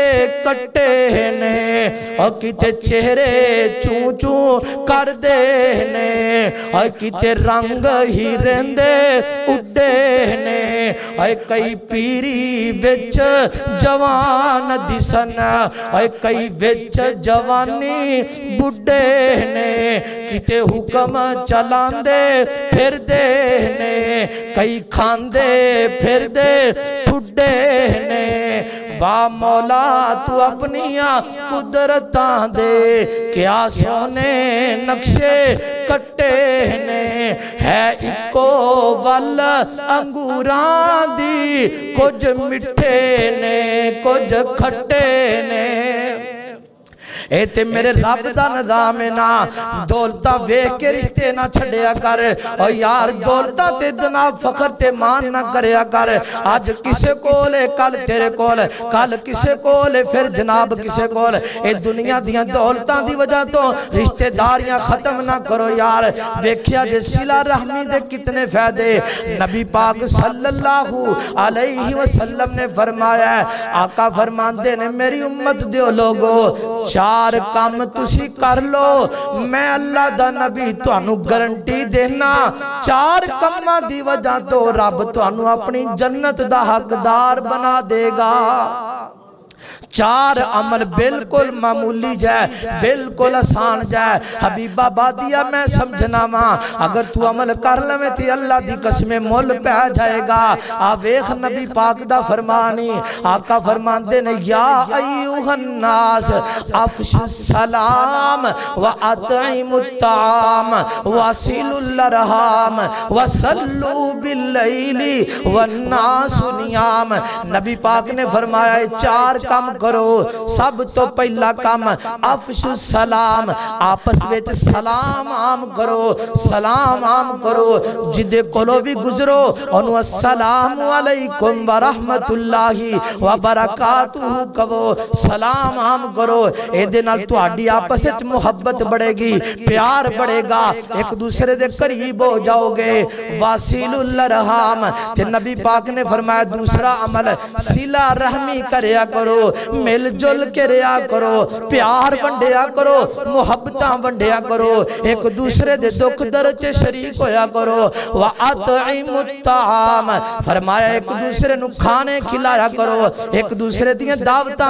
کٹے نے، اور کتے چہرے چون چون کر دے نے، اور کتے رنگ ہی رندے اڑے نے، اور کئی پیری وچ جوان دیسن، اور کئی وچ جوانی بڑھے نے، کتے حکم چلان دے پھر دے نے، کئی کھاندے پھر دے پھڑے نے، واہ مولا تو اپنیاں قدرتاں دے کیا سونے نقشے کٹے نے، ہے اکو وال انگوران دی، کچھ مٹھے نے کچھ کھٹے نے، اے تے میرے رب دا نظام نا، دولتہ ویک کے رشتے نہ چھڑیا کر، اور یار دولتہ تے دنا فخر تے مان نہ کریا کر، آج کسے کولے کل تیرے کولے، کل کسے کولے پھر جناب کسے کولے، اے دنیا دیاں دولتاں دی وجہ تو رشتے داریاں ختم نہ کرو یار، ویکھیا جے صلہ رحمی دے کتنے فائدے، نبی پاک صلی اللہ علیہ وسلم نے فرمایا ہے، آقا فرماندے نے میری امت دیو لوگو، چار چار کام تسی کر لو، میں اللہ دا نبی تو انو گارنٹی دینا، چار کاماں دی وجہ تو رب تو انو اپنی جنت دا حقدار بنا دے گا، چار عمل بالکل معمولی جائے، بالکل آسان جائے، حبیبہ بادیہ میں سمجھنا ماں، اگر تو عمل کر لیں تی اللہ دی قسم مول پہ آ جائے گا، آویخ نبی پاک دا فرمانی، آقا فرمان دینے یا ایوہ الناس افش السلام و اطعم الطعام و سیل الرحام و صلو باللیل والناس نیام، نبی پاک نے فرمایا چار کام کرو، سب تو پہلا کام افش السلام، آپس ویچ سلام عام کرو، سلام عام کرو، جدے کولو بھی گزرو انو السلام علیکم ورحمت اللہ وبرکاتہ کہو، سلام عام کرو، اے دنال تو آڈی آپس ویچ محبت بڑھے گی، پیار بڑھے گا، ایک دوسرے دے قریب ہو جاؤ گے، واسیل الرحام، تے نبی پاک نے فرمایا دوسرا عمل صلہ رحمی کریا کرو، مل جل کے ریا کرو، پیار بنڈیا کرو، محبتاں بنڈیا کرو، ایک دوسرے دے دکھ درچے شریک ہویا کرو، وَأَطْعِمُ الطَّعَامَ، فرمایا ایک دوسرے نو کھانے کھلایا کرو، ایک دوسرے دیاں دعوتاں کریا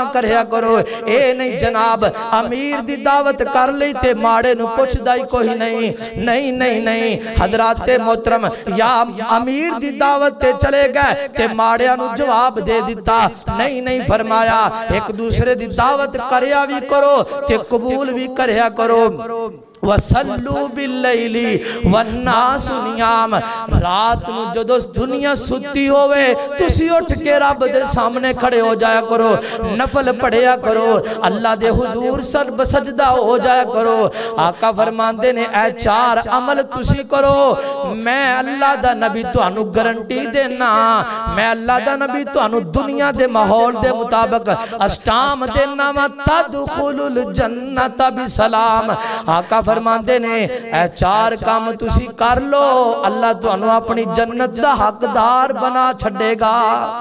کرو. اے نہیں جناب امیر دی دعوت کر لی تے ماڑے نو پوچھ دائی کوئی نہیں. نہیں نہیں نہیں حضرات محترم یا امیر دی دعوت تے چلے گئے تے ماڑے نو جواب دے دیتا. نہیں نہیں فرمایا ایک دوسرے دی دعوت کریا بھی کرو تے قبول بھی کریا کرو. وَسَلُّوا بِاللَّيْلِ وَالنَّاسُ نِيَامٌ. رات نو جدو دنیا ستی ہوئے تسی اٹھ کے رب دے سامنے کھڑے ہو جایا کرو, نفل پڑھیا کرو, اللہ دے حضور سر بسجدہ ہو جایا کرو. آقا فرماندے نے اے چار عمل تسی کرو, میں اللہ دا نبی تو انو گرنٹی دینا, میں اللہ دا نبی تو انو دنیا دے ماحول دے مطابق اسٹام دینا وَتَدْخُلُ الْجَنَّةَ بِسَلام. آقا فرماندے نے اے چار کام تسی کر لو, اللہ تو انو اپنی جنت دا حقدار بنا چھڑے گا.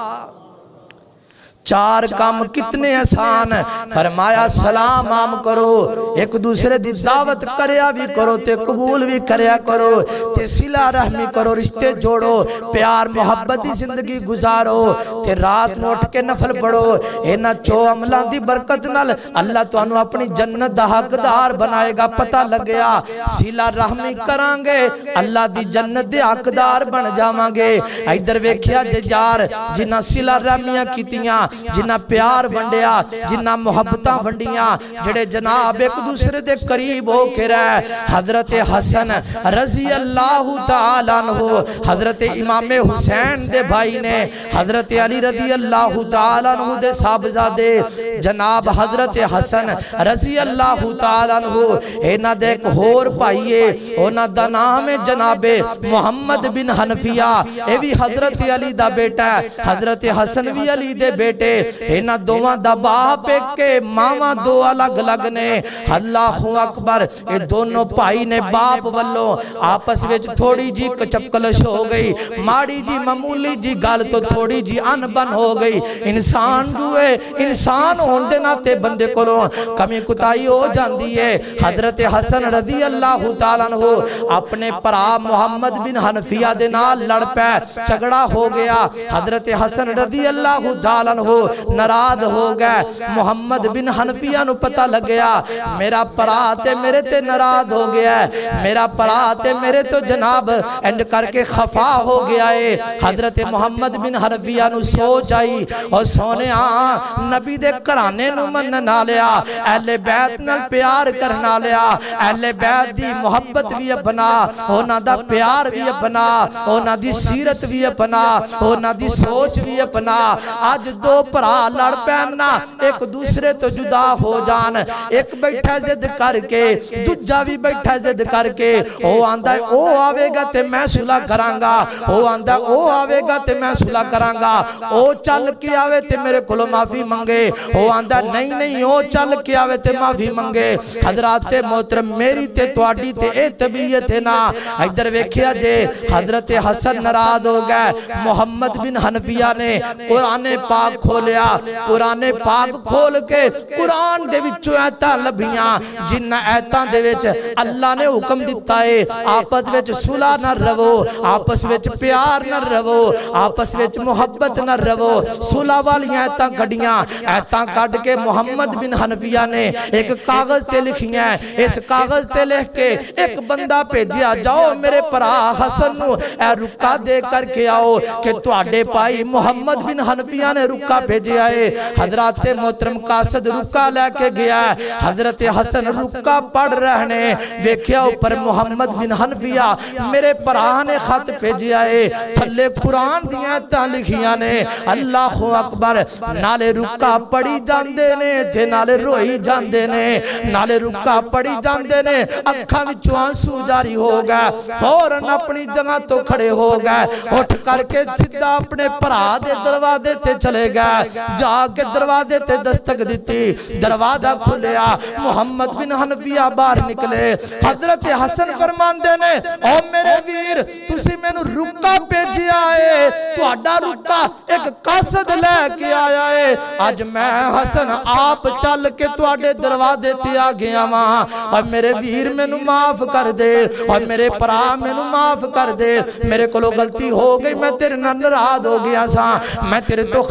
چار کام کتنے آسان. فرمایا سلام عام کرو, ایک دوسرے دی دعوت کریا بھی کرو تے قبول بھی کریا کرو, تے صلہ رحمی کرو, رشتے جوڑو, پیار محبت دی زندگی گزارو, تے رات نو اٹھ کے نفل پڑھو. اینا چو عملان دی برکت نال اللہ تو انو اپنی جنت دا حقدار بنائے گا. پتہ لگیا صلہ رحمی کرانگے اللہ دی جنت دے حقدار بن جاوانگے. ادھر ویکھیا جار جنہ صلہ رحمیاں کیتیاں, جنہ پیار ونڈیا, جنہ محبتاں ونڈیاں, جڑے جناب ایک دوسرے دے قریب ہو کے رہے. حضرت حسن رضی اللہ تعالیٰ عنہ, حضرت امام حسین دے بھائی نے, حضرت علی رضی اللہ تعالیٰ عنہ دے صاحبزادے جناب حضرت حسن رضی اللہ تعالیٰ عنہ, اینا دے ایک ہور پائیے, اونا دا نام جناب محمد بن حنفیہ, اے بھی حضرت علی دا بیٹا ہے, حضرت حسن بھی علی دے بیٹے. اینا دوواں دا باپ ایک کے ماما دو الگ الگ نے. اللہ اکبر. اے دونوں پائی نے باپ والو آپس وچ تھوڑی جی کچپکلش ہو گئی, ماڑی جی معمولی جی گال تو تھوڑی جی ان بن ہو گئی. انسان دوئے انسان ہوندے ناتے بندے کو کمی کتائی ہو جاندی ہے. حضرت حسن رضی اللہ تعالیٰ عنہ اپنے پرا محمد بن حنفیہ دے نال لڑ پہ, چگڑا ہو گیا. حضرت حسن رضی اللہ تعالیٰ عنہ نراد ہو گئے. محمد بن حنفیہ نو پتہ لگ گیا میرا پراتے میرے تے نراد ہو گیا ہے, میرا پراتے میرے تو جناب اینڈ کر کے خفا ہو گیا ہے. حضرت محمد بن حنفیہ نو سوچ آئی اور سونے آن نبی دے کرانے نو من نہ لیا, اہل بیت نال پیار کرنا لیا, اہل بیت دی محبت بھی اپنا, ہونا دا پیار بھی اپنا, ہونا دی سیرت بھی اپنا, ہونا دی سوچ بھی اپنا. آج دو پرا لڑ پہننا, ایک دوسرے تو جدا ہو جان, ایک بیٹھا زد کر کے دجا بھی بیٹھا زد کر کے, او آندہ ہے او آوے گا تے میں صلح کرانگا, او آندہ ہے او آوے گا تے میں صلح کرانگا, او چل کے آوے تے میرے کلو معافی منگے, او آندہ ہے نہیں نہیں او چل کے آوے تے معافی منگے. حضرات محترم میری تے توڑی تے اے طبیعت ہے نا. ادھر ویکھیا جے حضرت حسن نراد ہو گئے. محمد بن حنفیہ نے قرآن پاک کھولیا, قرآن پاک کھول کے قرآن دے وچوں ایتاں لبھیاں جنہ ایتاں دے وچ اللہ نے حکم دیتا ہے آپس وچ صلح نہ رہو, آپس وچ پیار نہ رہو, آپس وچ محبت نہ رہو. صلح والی ایتاں کڈیاں, ایتاں کڈ کے محمد بن حنفیہ نے ایک کاغذ تے لکھیاں, اس کاغذ تے لکھ کے ایک بندہ بھیجیا, جاؤ میرے پرا حسن نو اے رکا دے کر کے آؤ کہ تواڈے پائی محمد بن حنفیہ نے رکا بھیجے آئے. حضرات محترم قاصد رکا لے کے گیا ہے. حضرت حسن رکا پڑھ رہنے ویکھیا اوپر محمد بن حنفیہ میرے پرا نے خط بھیجے آئے, تھلے قرآن دیاں تاں لکھیاں نے. اللہ اکبر. نالے رکا پڑھی جاندے نے تے نالے روئی جاندے نے, نالے رکا پڑھی جاندے نے, اکھاں وچوں آنسو جاری ہو گئے, فوراً اپنی جگہ تو کھڑے ہو گئے, اٹھ کر کے سیدھا اپنے پرا دے دروازے تے چلے گئے. جا کے دروازے تے دستک دیتی, دروازہ کھلیا, محمد بن حنفیہ باہر نکلے. حضرت حسن فرماندے نے او میرے ویر تسی میں نو رکا پیجی آئے, تو اڈا رکا ایک قاصد لے کے آیا ہے. آج میں حسن آپ چل کے تو اڈے دروازے تے آ گیا ماں, اور میرے ویر میں نو معاف کر دے, اور میرے پرا میں نو معاف کر دے, میرے کلو غلطی ہو گئی, میں تیرے نراض ہو گیا سا, میں تیرے تو خفا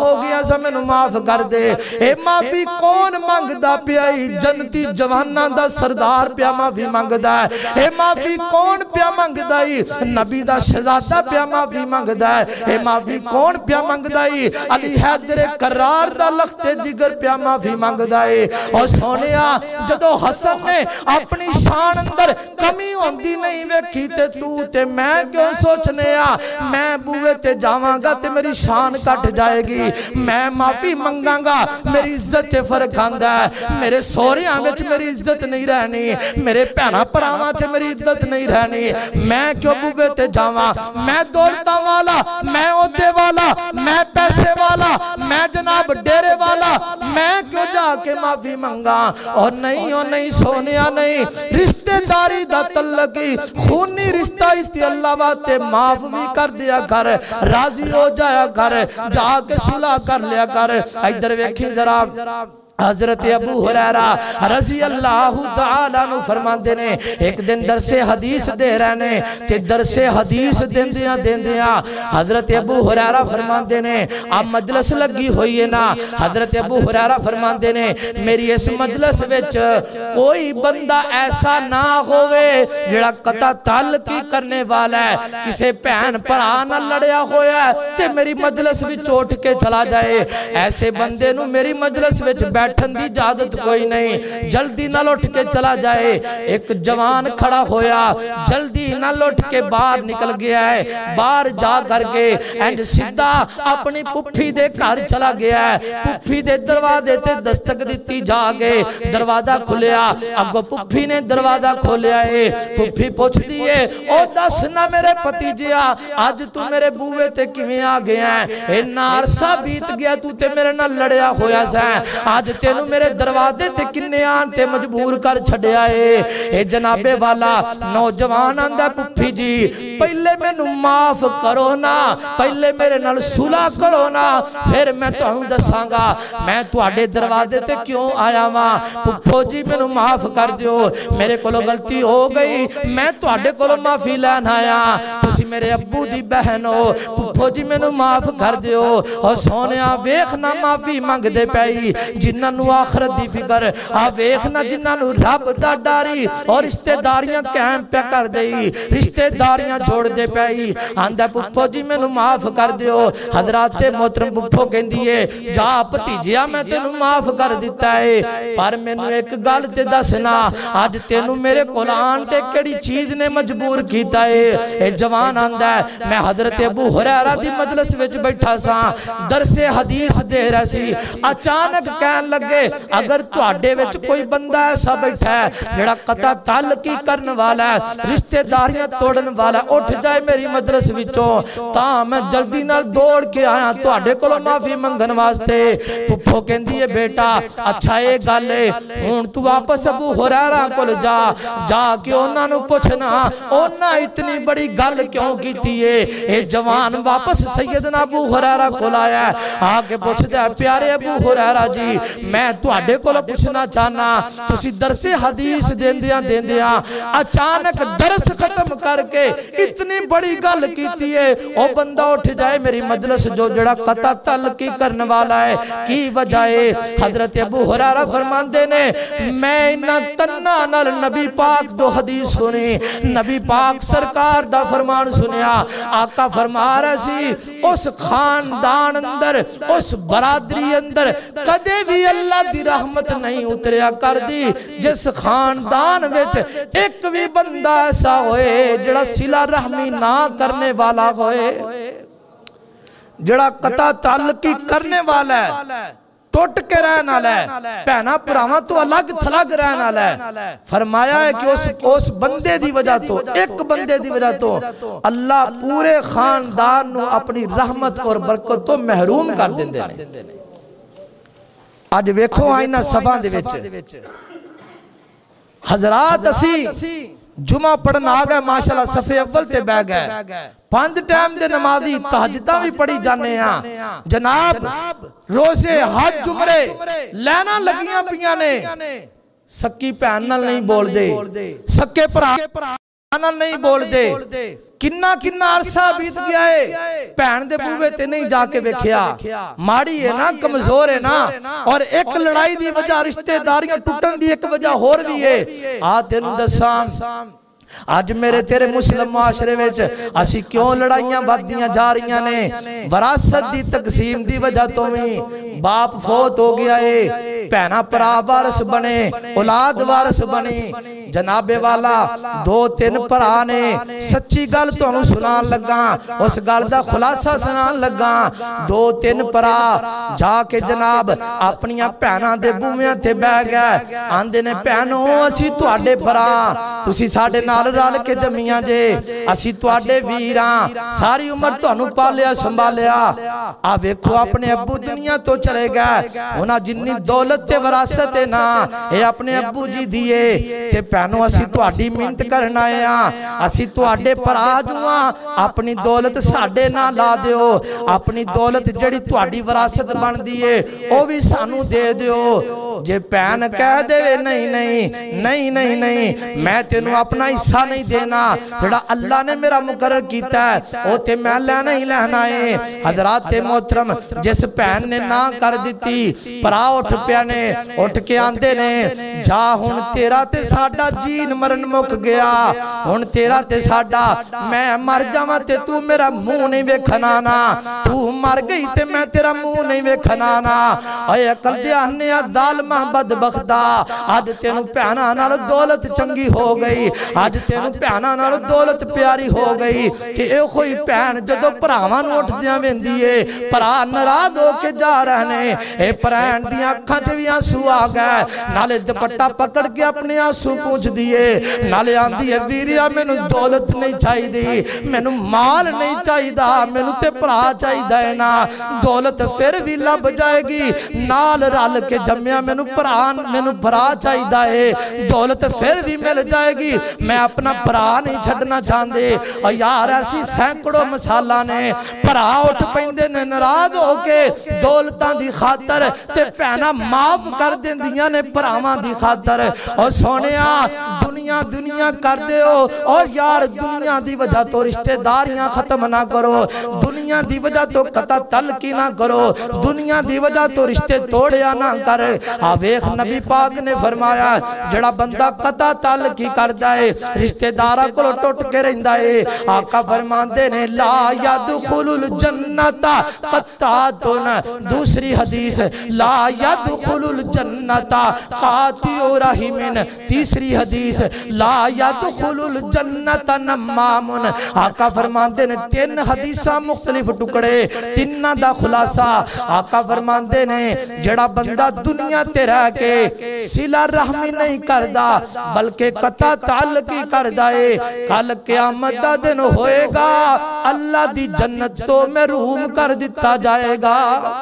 ہو گیا سا مینوں معاف کر دے۔ اے معافی کون منگدا پیا؟ جنتی جواناں دا سردار پیا معافی منگدا ہے۔ اے معافی کون پیا منگدا ہے؟ نبی دا شہزادہ پیا معافی منگدا ہے۔ اے معافی کون پیا منگدا ہے؟ علی حیدر کرار دا لخت جگر پیا معافی منگدا ہے۔ اور سونیا جدو حسن نے اپنی شان اندر کمی ہوندی نہیں ویکھی تے تو تے میں کیوں سوچنے آ میں بوئے تے جاواں گا تے میری شان کٹ جائے گی، میں معافی منگاں گا میری عزت تے فرق آندا ہے، میرے سوریاں وچ میری عزت نہیں رہنی، میرے بھیناں بھراواں وچ میری عزت نہیں رہنی، میں کیوں بوئے تے جاواں؟ میں دولتاں والا، میں عہدے والا، میں پیسے والا، میں جناب ڈیرے والا، میں کیوں جا کے معافی منگا؟ اور نہیں اور نہیں سونیا نہیں، رشتے داری دا تعلقی خونی رشتہ اس تے اللہ باتے معاف بھی کر دیا کر، راضی ہو جایا کر، جا کے صلح کر لیا کر۔ ادھر ویکھی ذرا حضرت ابو ہریرہ رضی اللہ تعالیٰ عنہ فرماندے نے ایک دن درس حدیث دے رہنے تے درس حدیث دین دیاں دین دیاں حضرت ابو ہریرہ فرماندے نے اب مجلس لگی ہوئی ہے نا، حضرت ابو ہریرہ فرماندے نے میری اس مجلس وچ کوئی بندہ ایسا نہ ہوئے جڑا قطع تعلقی کرنے والا ہے، کسے بہن بھرا نہ لڑیا ہویا ہے تے میری مجلس وچ اٹھ کے چلا جائے، ایسے بندے نو میری مجلس وچ بیٹھ بیٹھن دی اجازت کوئی نہیں، جلدی نہ لوٹ کے چلا جائے۔ ایک جوان کھڑا ہویا، جلدی نہ لوٹ کے باہر نکل گیا ہے، باہر جا کر کے اینڈ سدھا اپنی پپھی دے گھر چلا گیا ہے، پپھی دے دروازے تے دستک دیتی جا گئے، دروازہ کھلیا، اگو پپھی نے دروازہ کھولیا ہے، پپھی پوچھ دیئے او دس نہ میرے پتی جیا آج تو میرے بوئے تے کیویں آ گیا ہے، اے نارسا بیت گیا تو تے میرے نہ لڑیا ہویا سا آج تینوں میرے دروازے تے کنے آن تے مجبور کر چھڑے آئے۔ اے جنابے والا نوجوان آندہ پپھی جی پہلے میں نو معاف کرو نا، پہلے میرے نال صلح کرو نا، پھر میں تو ہوں دساں گا میں تو آڑے دروازے تے کیوں آیا ماں۔ پپھو جی میں نو معاف کر دیو، میرے کولو غلطی ہو گئی، میں تو آڑے کولو معافی لین آیا، تسی میرے ابو دی بہن ہو، پپھو جی میں نو معاف کر دیو۔ اور سونیا ویکھنا معافی مانگ دے پئی جنہاں نو آخرت دی فکر، آ ویکھنا جنہاں نو رب دا ڈاری اور رشتے داریاں قائم پہ کر دئی، رشتے داریاں جوڑ دے پئی، آندہ پپھو جی میں نو معاف کر دیو۔ حضرات محترم پپھو کہندیے جا پتیجیا میں تینو معاف کر دیتا ہے، پر میں نو ایک گل تے دسنا آج تینو میرے قرآن تے کڑی چیز نے مجبور کیتا ہے۔ اے جوان آندہ ہے میں حضرت ابو ہریرہ دی مجلس وچ بیٹھا سا، درس حدیث دے رہا سی، اچانک کہن لگے اگر تواڈے وچ کوئی بندہ ایسا بیٹھا ہے جڑا قطع تعلقی کرن والا ہے، رشتے داریاں توڑن والا ہے، اٹھ جائے میری مجلس وچوں تاں میں جلدی نال دوڑ کے آیا تواڈے کولوں معافی منگن واسطے۔ پپھو کہندی ہے بیٹا اچھا اے گل ہے ہن تو واپس ابو ہریرہ کول جا، جا کے انہاں نو پوچھنا انہاں اتنی بڑی گل کیوں کیتی ہے۔ اے جوان واپس سیدنا ابو ہریرہ کول آیا ہے، آ کے پوچھدا ہے پیارے ابو ہریرہ جی میں تو آڈے کو پوچھنا چاہنا تسی درس حدیث دیندیاں دیندیاں اچانک درس ختم کر کے اتنی بڑی گل کیتی ہے، او بندہ اٹھ جائے میری مجلس جو جڑا قطع تعلقی کرنے والا ہے کی وجہ ہے؟ حضرت ابو ہریرہ فرماندے نے میں انہاں تنہ نال نبی پاک دو حدیث سنی، نبی پاک سرکار دا فرمان سنیا، آقا فرما رہا سی اس خاندان اندر اس برادری اندر کدے بھی اللہ دی رحمت نہیں اتریا کر دی جس خاندان وچ ایک بھی بندہ ایسا ہوئے جڑا صلہ رحمی نہ کرنے والا ہوئے، جڑا قطع تعلقی کرنے والا ہے، ٹوٹ کے رہنا لے پہنا پراواں تو الگ تھلگ رہنا لے۔ فرمایا ہے کہ اس, اس بندے دی وجہ تو ایک بندے دی وجہ تو اللہ پورے خاندان نو اپنی رحمت اور برکت تو محروم کر دیندے نے۔ آج ویکھو آئینہ صفحہ دے وچ حضرات اسی جمعہ پڑھنا آگئے ماشاءاللہ صفحے اول تے بہ گئے، پانچ ٹائم دے نمازی تہجدہ بھی پڑھی جانے ہیں جناب، روزے حج عمرے لینا لگیاں پیاں نے، سکی پہن نال نہیں بول دے، سکے پرا نال نہیں بول دے، किन्ना किन्ना अरसा बीत गया है, भैन दे बूहे ते नहीं जाके वेखिया। माड़ी है ना, कमजोर है ना, और एक लड़ाई दी वजह रिश्तेदारियां टुटन दी एक वजह होर भी है। आ तेनू दसां आज मेरे तेरे मुस्लिम मुआशरे विच असी क्यों लड़ाइयां वधदियां जा रही ने? विरासत दी तकसीम दी वजह तो भी बाप फौत हो गया है, भैना भरा वारस बने, औलाद वारस बनी। जनाबे वाला दो तीन भरा ने, सच्ची गल तुहानू सुनान लगा, उस गल दा खुलासा सुनान लगा। दो तीन भरा जाके जनाब अपनियां भैनां दे बूहियां ते बह गए, आंदे ने भैनों असी तुहाडे भरा, तुसी साडे नाल रल के जमीआं जे, असी तुहाडे वीर हां, सारी उम्र तुहानू पालिया संभालिया। आ वेखो अपने अब्बू दुनिया तो चले गए, उन्हां जिन्नी दौलत ते विरासत है ना ये अपने अब्बू जी दी है। ते भैनों असी तुहाडी मिन्नत करन आए हां, असी तुहाडे भरा जुआं, अपनी दौलत साडे नाल ला दिओ, अपनी दौलत जिहड़ी तुहाडी विरासत बनदी है ओ भी सानू दे दिओ। जे भैन कह देवे नहीं नहीं नहीं नहीं नहीं मैं तेनू अपना हिस्सा नहीं देना, जेड़ा अल्लाह ने मेरा मुकर्रर कीता है ओ ते मैं लेना ही लेना है। हजरात मोहतरम जिस भैन ने ना कर दिती, भरा उठ पिया ने, उठ के आंदे ने जा हुण तेरा ते साडा जीन मरण मुक गया, हुण तेरा ते साडा, मैं मर जावां ते तू मेरा मुंह नहीं वेखना ना, तू मर गई ते मैं तेरा मुंह नहीं वेखना ना। ओए अकल दे आने दाल मोहब्बत बख्दा, अज तेनू भैनां नाल दौलत चंगी हो गई, अज तेनू भैनां नाल दौलत प्यारी हो गई। कि ए कोई भैन जदों भरावां नूं उठदियां वेंदी है, भरा नाराज हो के जा रहे ने, ए भैन दी अखां च भी आंसू आ गए, नाले दुपट्टा पकड़ के अपने आंसू पूछदी है, नाले आंदी है वीरिया मैनू दौलत नहीं चाहिदी, मैनू माल नहीं चाहिदा, मैनू ते भरा चाहिदा है ना, दौलत फिर भी लभ जाएगी, नाल रल के जम्मिया मैनू भरा, मैनू भरा चाहिदा है, दौलत फिर भी मिल जाएगी, मैं अपना भरा नहीं छड्डना चाहते। और यार ऐसी सैकड़ों मिसालां ने, भरा उठ पैंदे ने नाराज हो के दौलतां दी खातर, ते भैनां माफ कर देंदियां ने भरावां दी खातर। और सोनिया दुनिया दुनिया करदे हो, और यार दुनिया दी वजह तो रिश्तेदारियां खत्म ना करो, दुनिया दी वजह तो कता तलकी ना करो, दुनिया दी वजह तो रिश्ते तोड़िया ना कर। आ वेख नबी पाक ने फरमाया जड़ा बंदा कता तलकी करदा है, रिश्तेदारां कोल टुट के रहिंदा है, आका फरमांदे ने ला यदखुलुल जन्नता कत्तातुन, दूसरी हदीस ला यदखुलुल जन्नता कातिउ रहिमिन, तीसरी हदीस ला यदखुलुल जन्नता नमामुन। आका फरमांदे ने तीन हदीसां मुख्तलिफ टुकड़े, तिन्नां दा खुलासा आका फरमांदे ने जड़ा बंदा दुनिया ते रह के सिला रहमी नहीं करदा बल्कि कता ताल्लुकी करदा है, कल क़यामत दा दिन होएगा अल्लाह दी जन्नत तो महरूम कर दिता जाएगा।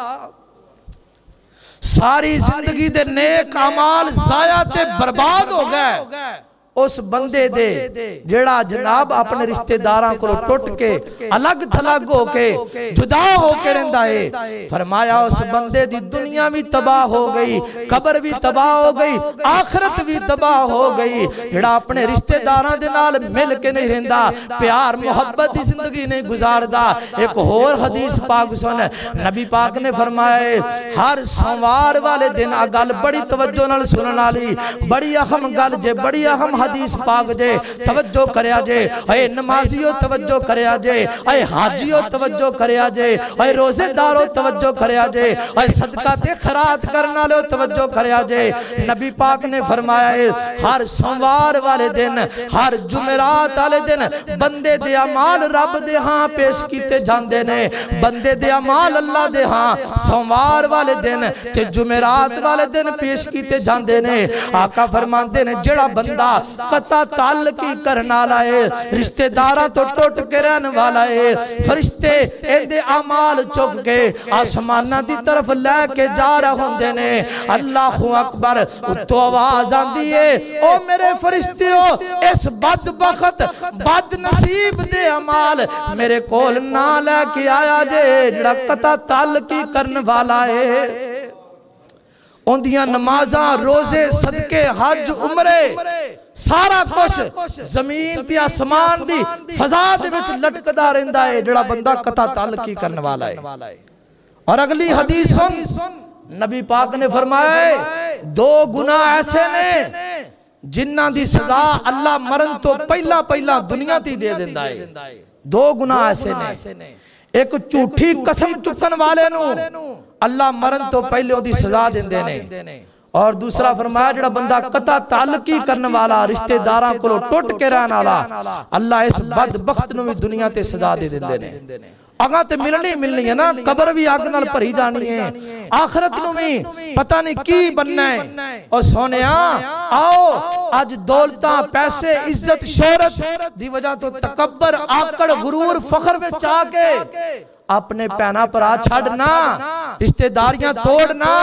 सारी जिंदगी दे नेक अमाल ज़ाया ते बर्बाद हो गए उस बंदे दे जेड़ा जनाब अपने रिश्तेदारां को टुट के अलग थलग हो के जुदा हो के रहिंदा है। फरमाया उस बंदे दी दुनिया भी तबाह हो गई, कब्र भी तबाह हो गई, आखिरत भी तबाह हो गई। जेड़ा अपने रिश्तेदारां दे नाल मिल के नहीं रहिंदा, प्यार मोहब्बत दी जिंदगी नहीं गुजारदा। एक होर हदीस पाक सुन, नबी पाक ने फरमाया हर सोमवार वाले दिन, आ गल बड़ी तवज्जो नाल सुनन वाली, बड़ी अहम गल जे, बड़ी अहम हदीस पाक जे, तवज्जो करया जे, ऐ नमाजियो तवज्जो करया जे, ऐ हाजियो तवज्जो करया जे, ऐ रोजेदारो तवज्जो करया जे, ऐ सदका ते खैरात करन वालो तवज्जो करया जे। नबी पाक ने फरमाया हर सोमवार वाले दिन, हर जुमेरात वाले दिन बंदे दे अमाल रब दे हां पेश कीते जांदे ने, बंदे दे अमाल अल्लाह दे हां सोमवार वाले दिन ते जुमेरात वाले दिन पेश कीते जांदे ने। आका फरमांदे ने जेड़ा बंदा कता ताल्लुकी करने वाला है, रिश्तेदारां तो टुट के रहने वाला है, फरिश्ते इहदे अमाल चुक के आसमानां दी तरफ लेके जा रहे होंदे ने। अल्लाहु अकबर, उत्तों आवाज आंदी है ओ मेरे फरिश्तियों, इस बदबख्त बदनसीब दे अमाल मेरे कोल ना लेके आया जे जेड़ा कता ताल्लुकी करने वाला है। उन्दियां नमाज़ां, रोजे, सदके, हज, उमरे سارا کچھ زمین تے آسمان دی فضا دے وچ لٹکدا رہندا ہے جڑا بندہ قطع تعلقی کرنے والا ہے۔ اور اگلی حدیث سن، نبی پاک نے فرمایا ہے دو گناہ ایسے نے جنہ دی سزا اللہ مرن تو پہلا پہلا دنیا تی دے دیندا ہے۔ دو گناہ ایسے نے، ایک جھوٹی قسم چکن والے نو اللہ مرن تو پہلے دی سزا دیندے نے، اور دوسرا فرمایا جڑا بندہ قطع تعلقی کرنے والا رشتہ داراں کولوں ٹوٹ کے رہن والا اللہ اس بدبخت نو بھی دنیا تے سزا دے دیندے نے۔ اگاں تے ملنی ملنی ہے نا، قبر بھی اگ نال بھری جانی ہے، آخرت نو بھی پتہ نہیں کی بننا ہے۔ اور سونیا آؤ اج دولتاں پیسے عزت شہرت دی وجہ تو تکبر آکڑ غرور فخر وچ آ کے اپنے پینا پر آ چھڑنا، رشتہ داریاں توڑنا،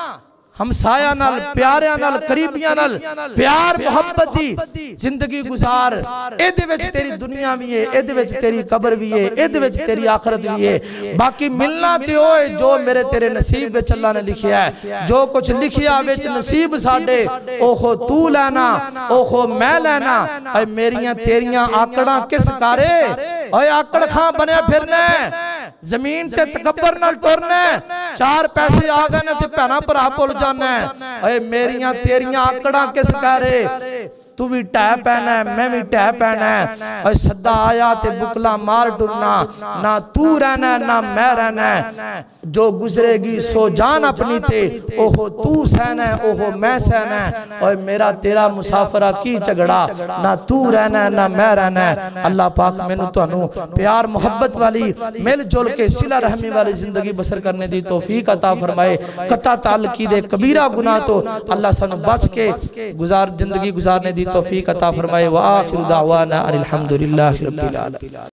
ہمسایہ نال پیاریاں نال قریبیاں نال پیار محبت دی زندگی گزار، اے دے وچ تیری دنیا بھی ہے، اے دے وچ تیری قبر بھی ہے، اے دے وچ تیری آخرت بھی ہے۔ باقی ملنا تے ہوئے جو میرے تیرے نصیب وچ اللہ نے لکھیا ہے، جو کچھ لکھیا وچ نصیب ساڈے او خو تو لینا، او خو میں لینا۔ اے میریاں تیریاں آکڑاں کس کارے، اے آکڑ خاں بنے پھرنے، زمین تے تکبر نال ٹرنے، چار پیسے آگئے نے تے پہنا پر آپ بول جانا ہے۔ اے میریاں تیریاں آکڑاں کس کرے، تو بھی ٹہ پہنا ہے میں بھی ٹہ پہنا ہے۔ اے صدا آیا تے بکلا مار ڈرنا، نہ تو رہنا ہے نہ میں رہنا ہے، جو گزرے گی سو جان اپنی تے، اوہو تو سہنا ہے اوہو میں سہنا ہے۔ اے میرا تیرا مسافرہ کی چگڑا، نہ تو رہنا ہے نہ میں رہنا ہے۔ اللہ پاک میں نے تو انہوں پیار محبت والی مل جول کے صلہ رحمی والی زندگی بسر کرنے دی توفیق عطا فرمائے۔ قطع تعلقی دے کبیرہ گناہ تو اللہ سن بچ کے گزار زندگی گزارنے دی توفیق عطا فرمائے۔ وآخر دعوانا الحمدللہ رب العالمین۔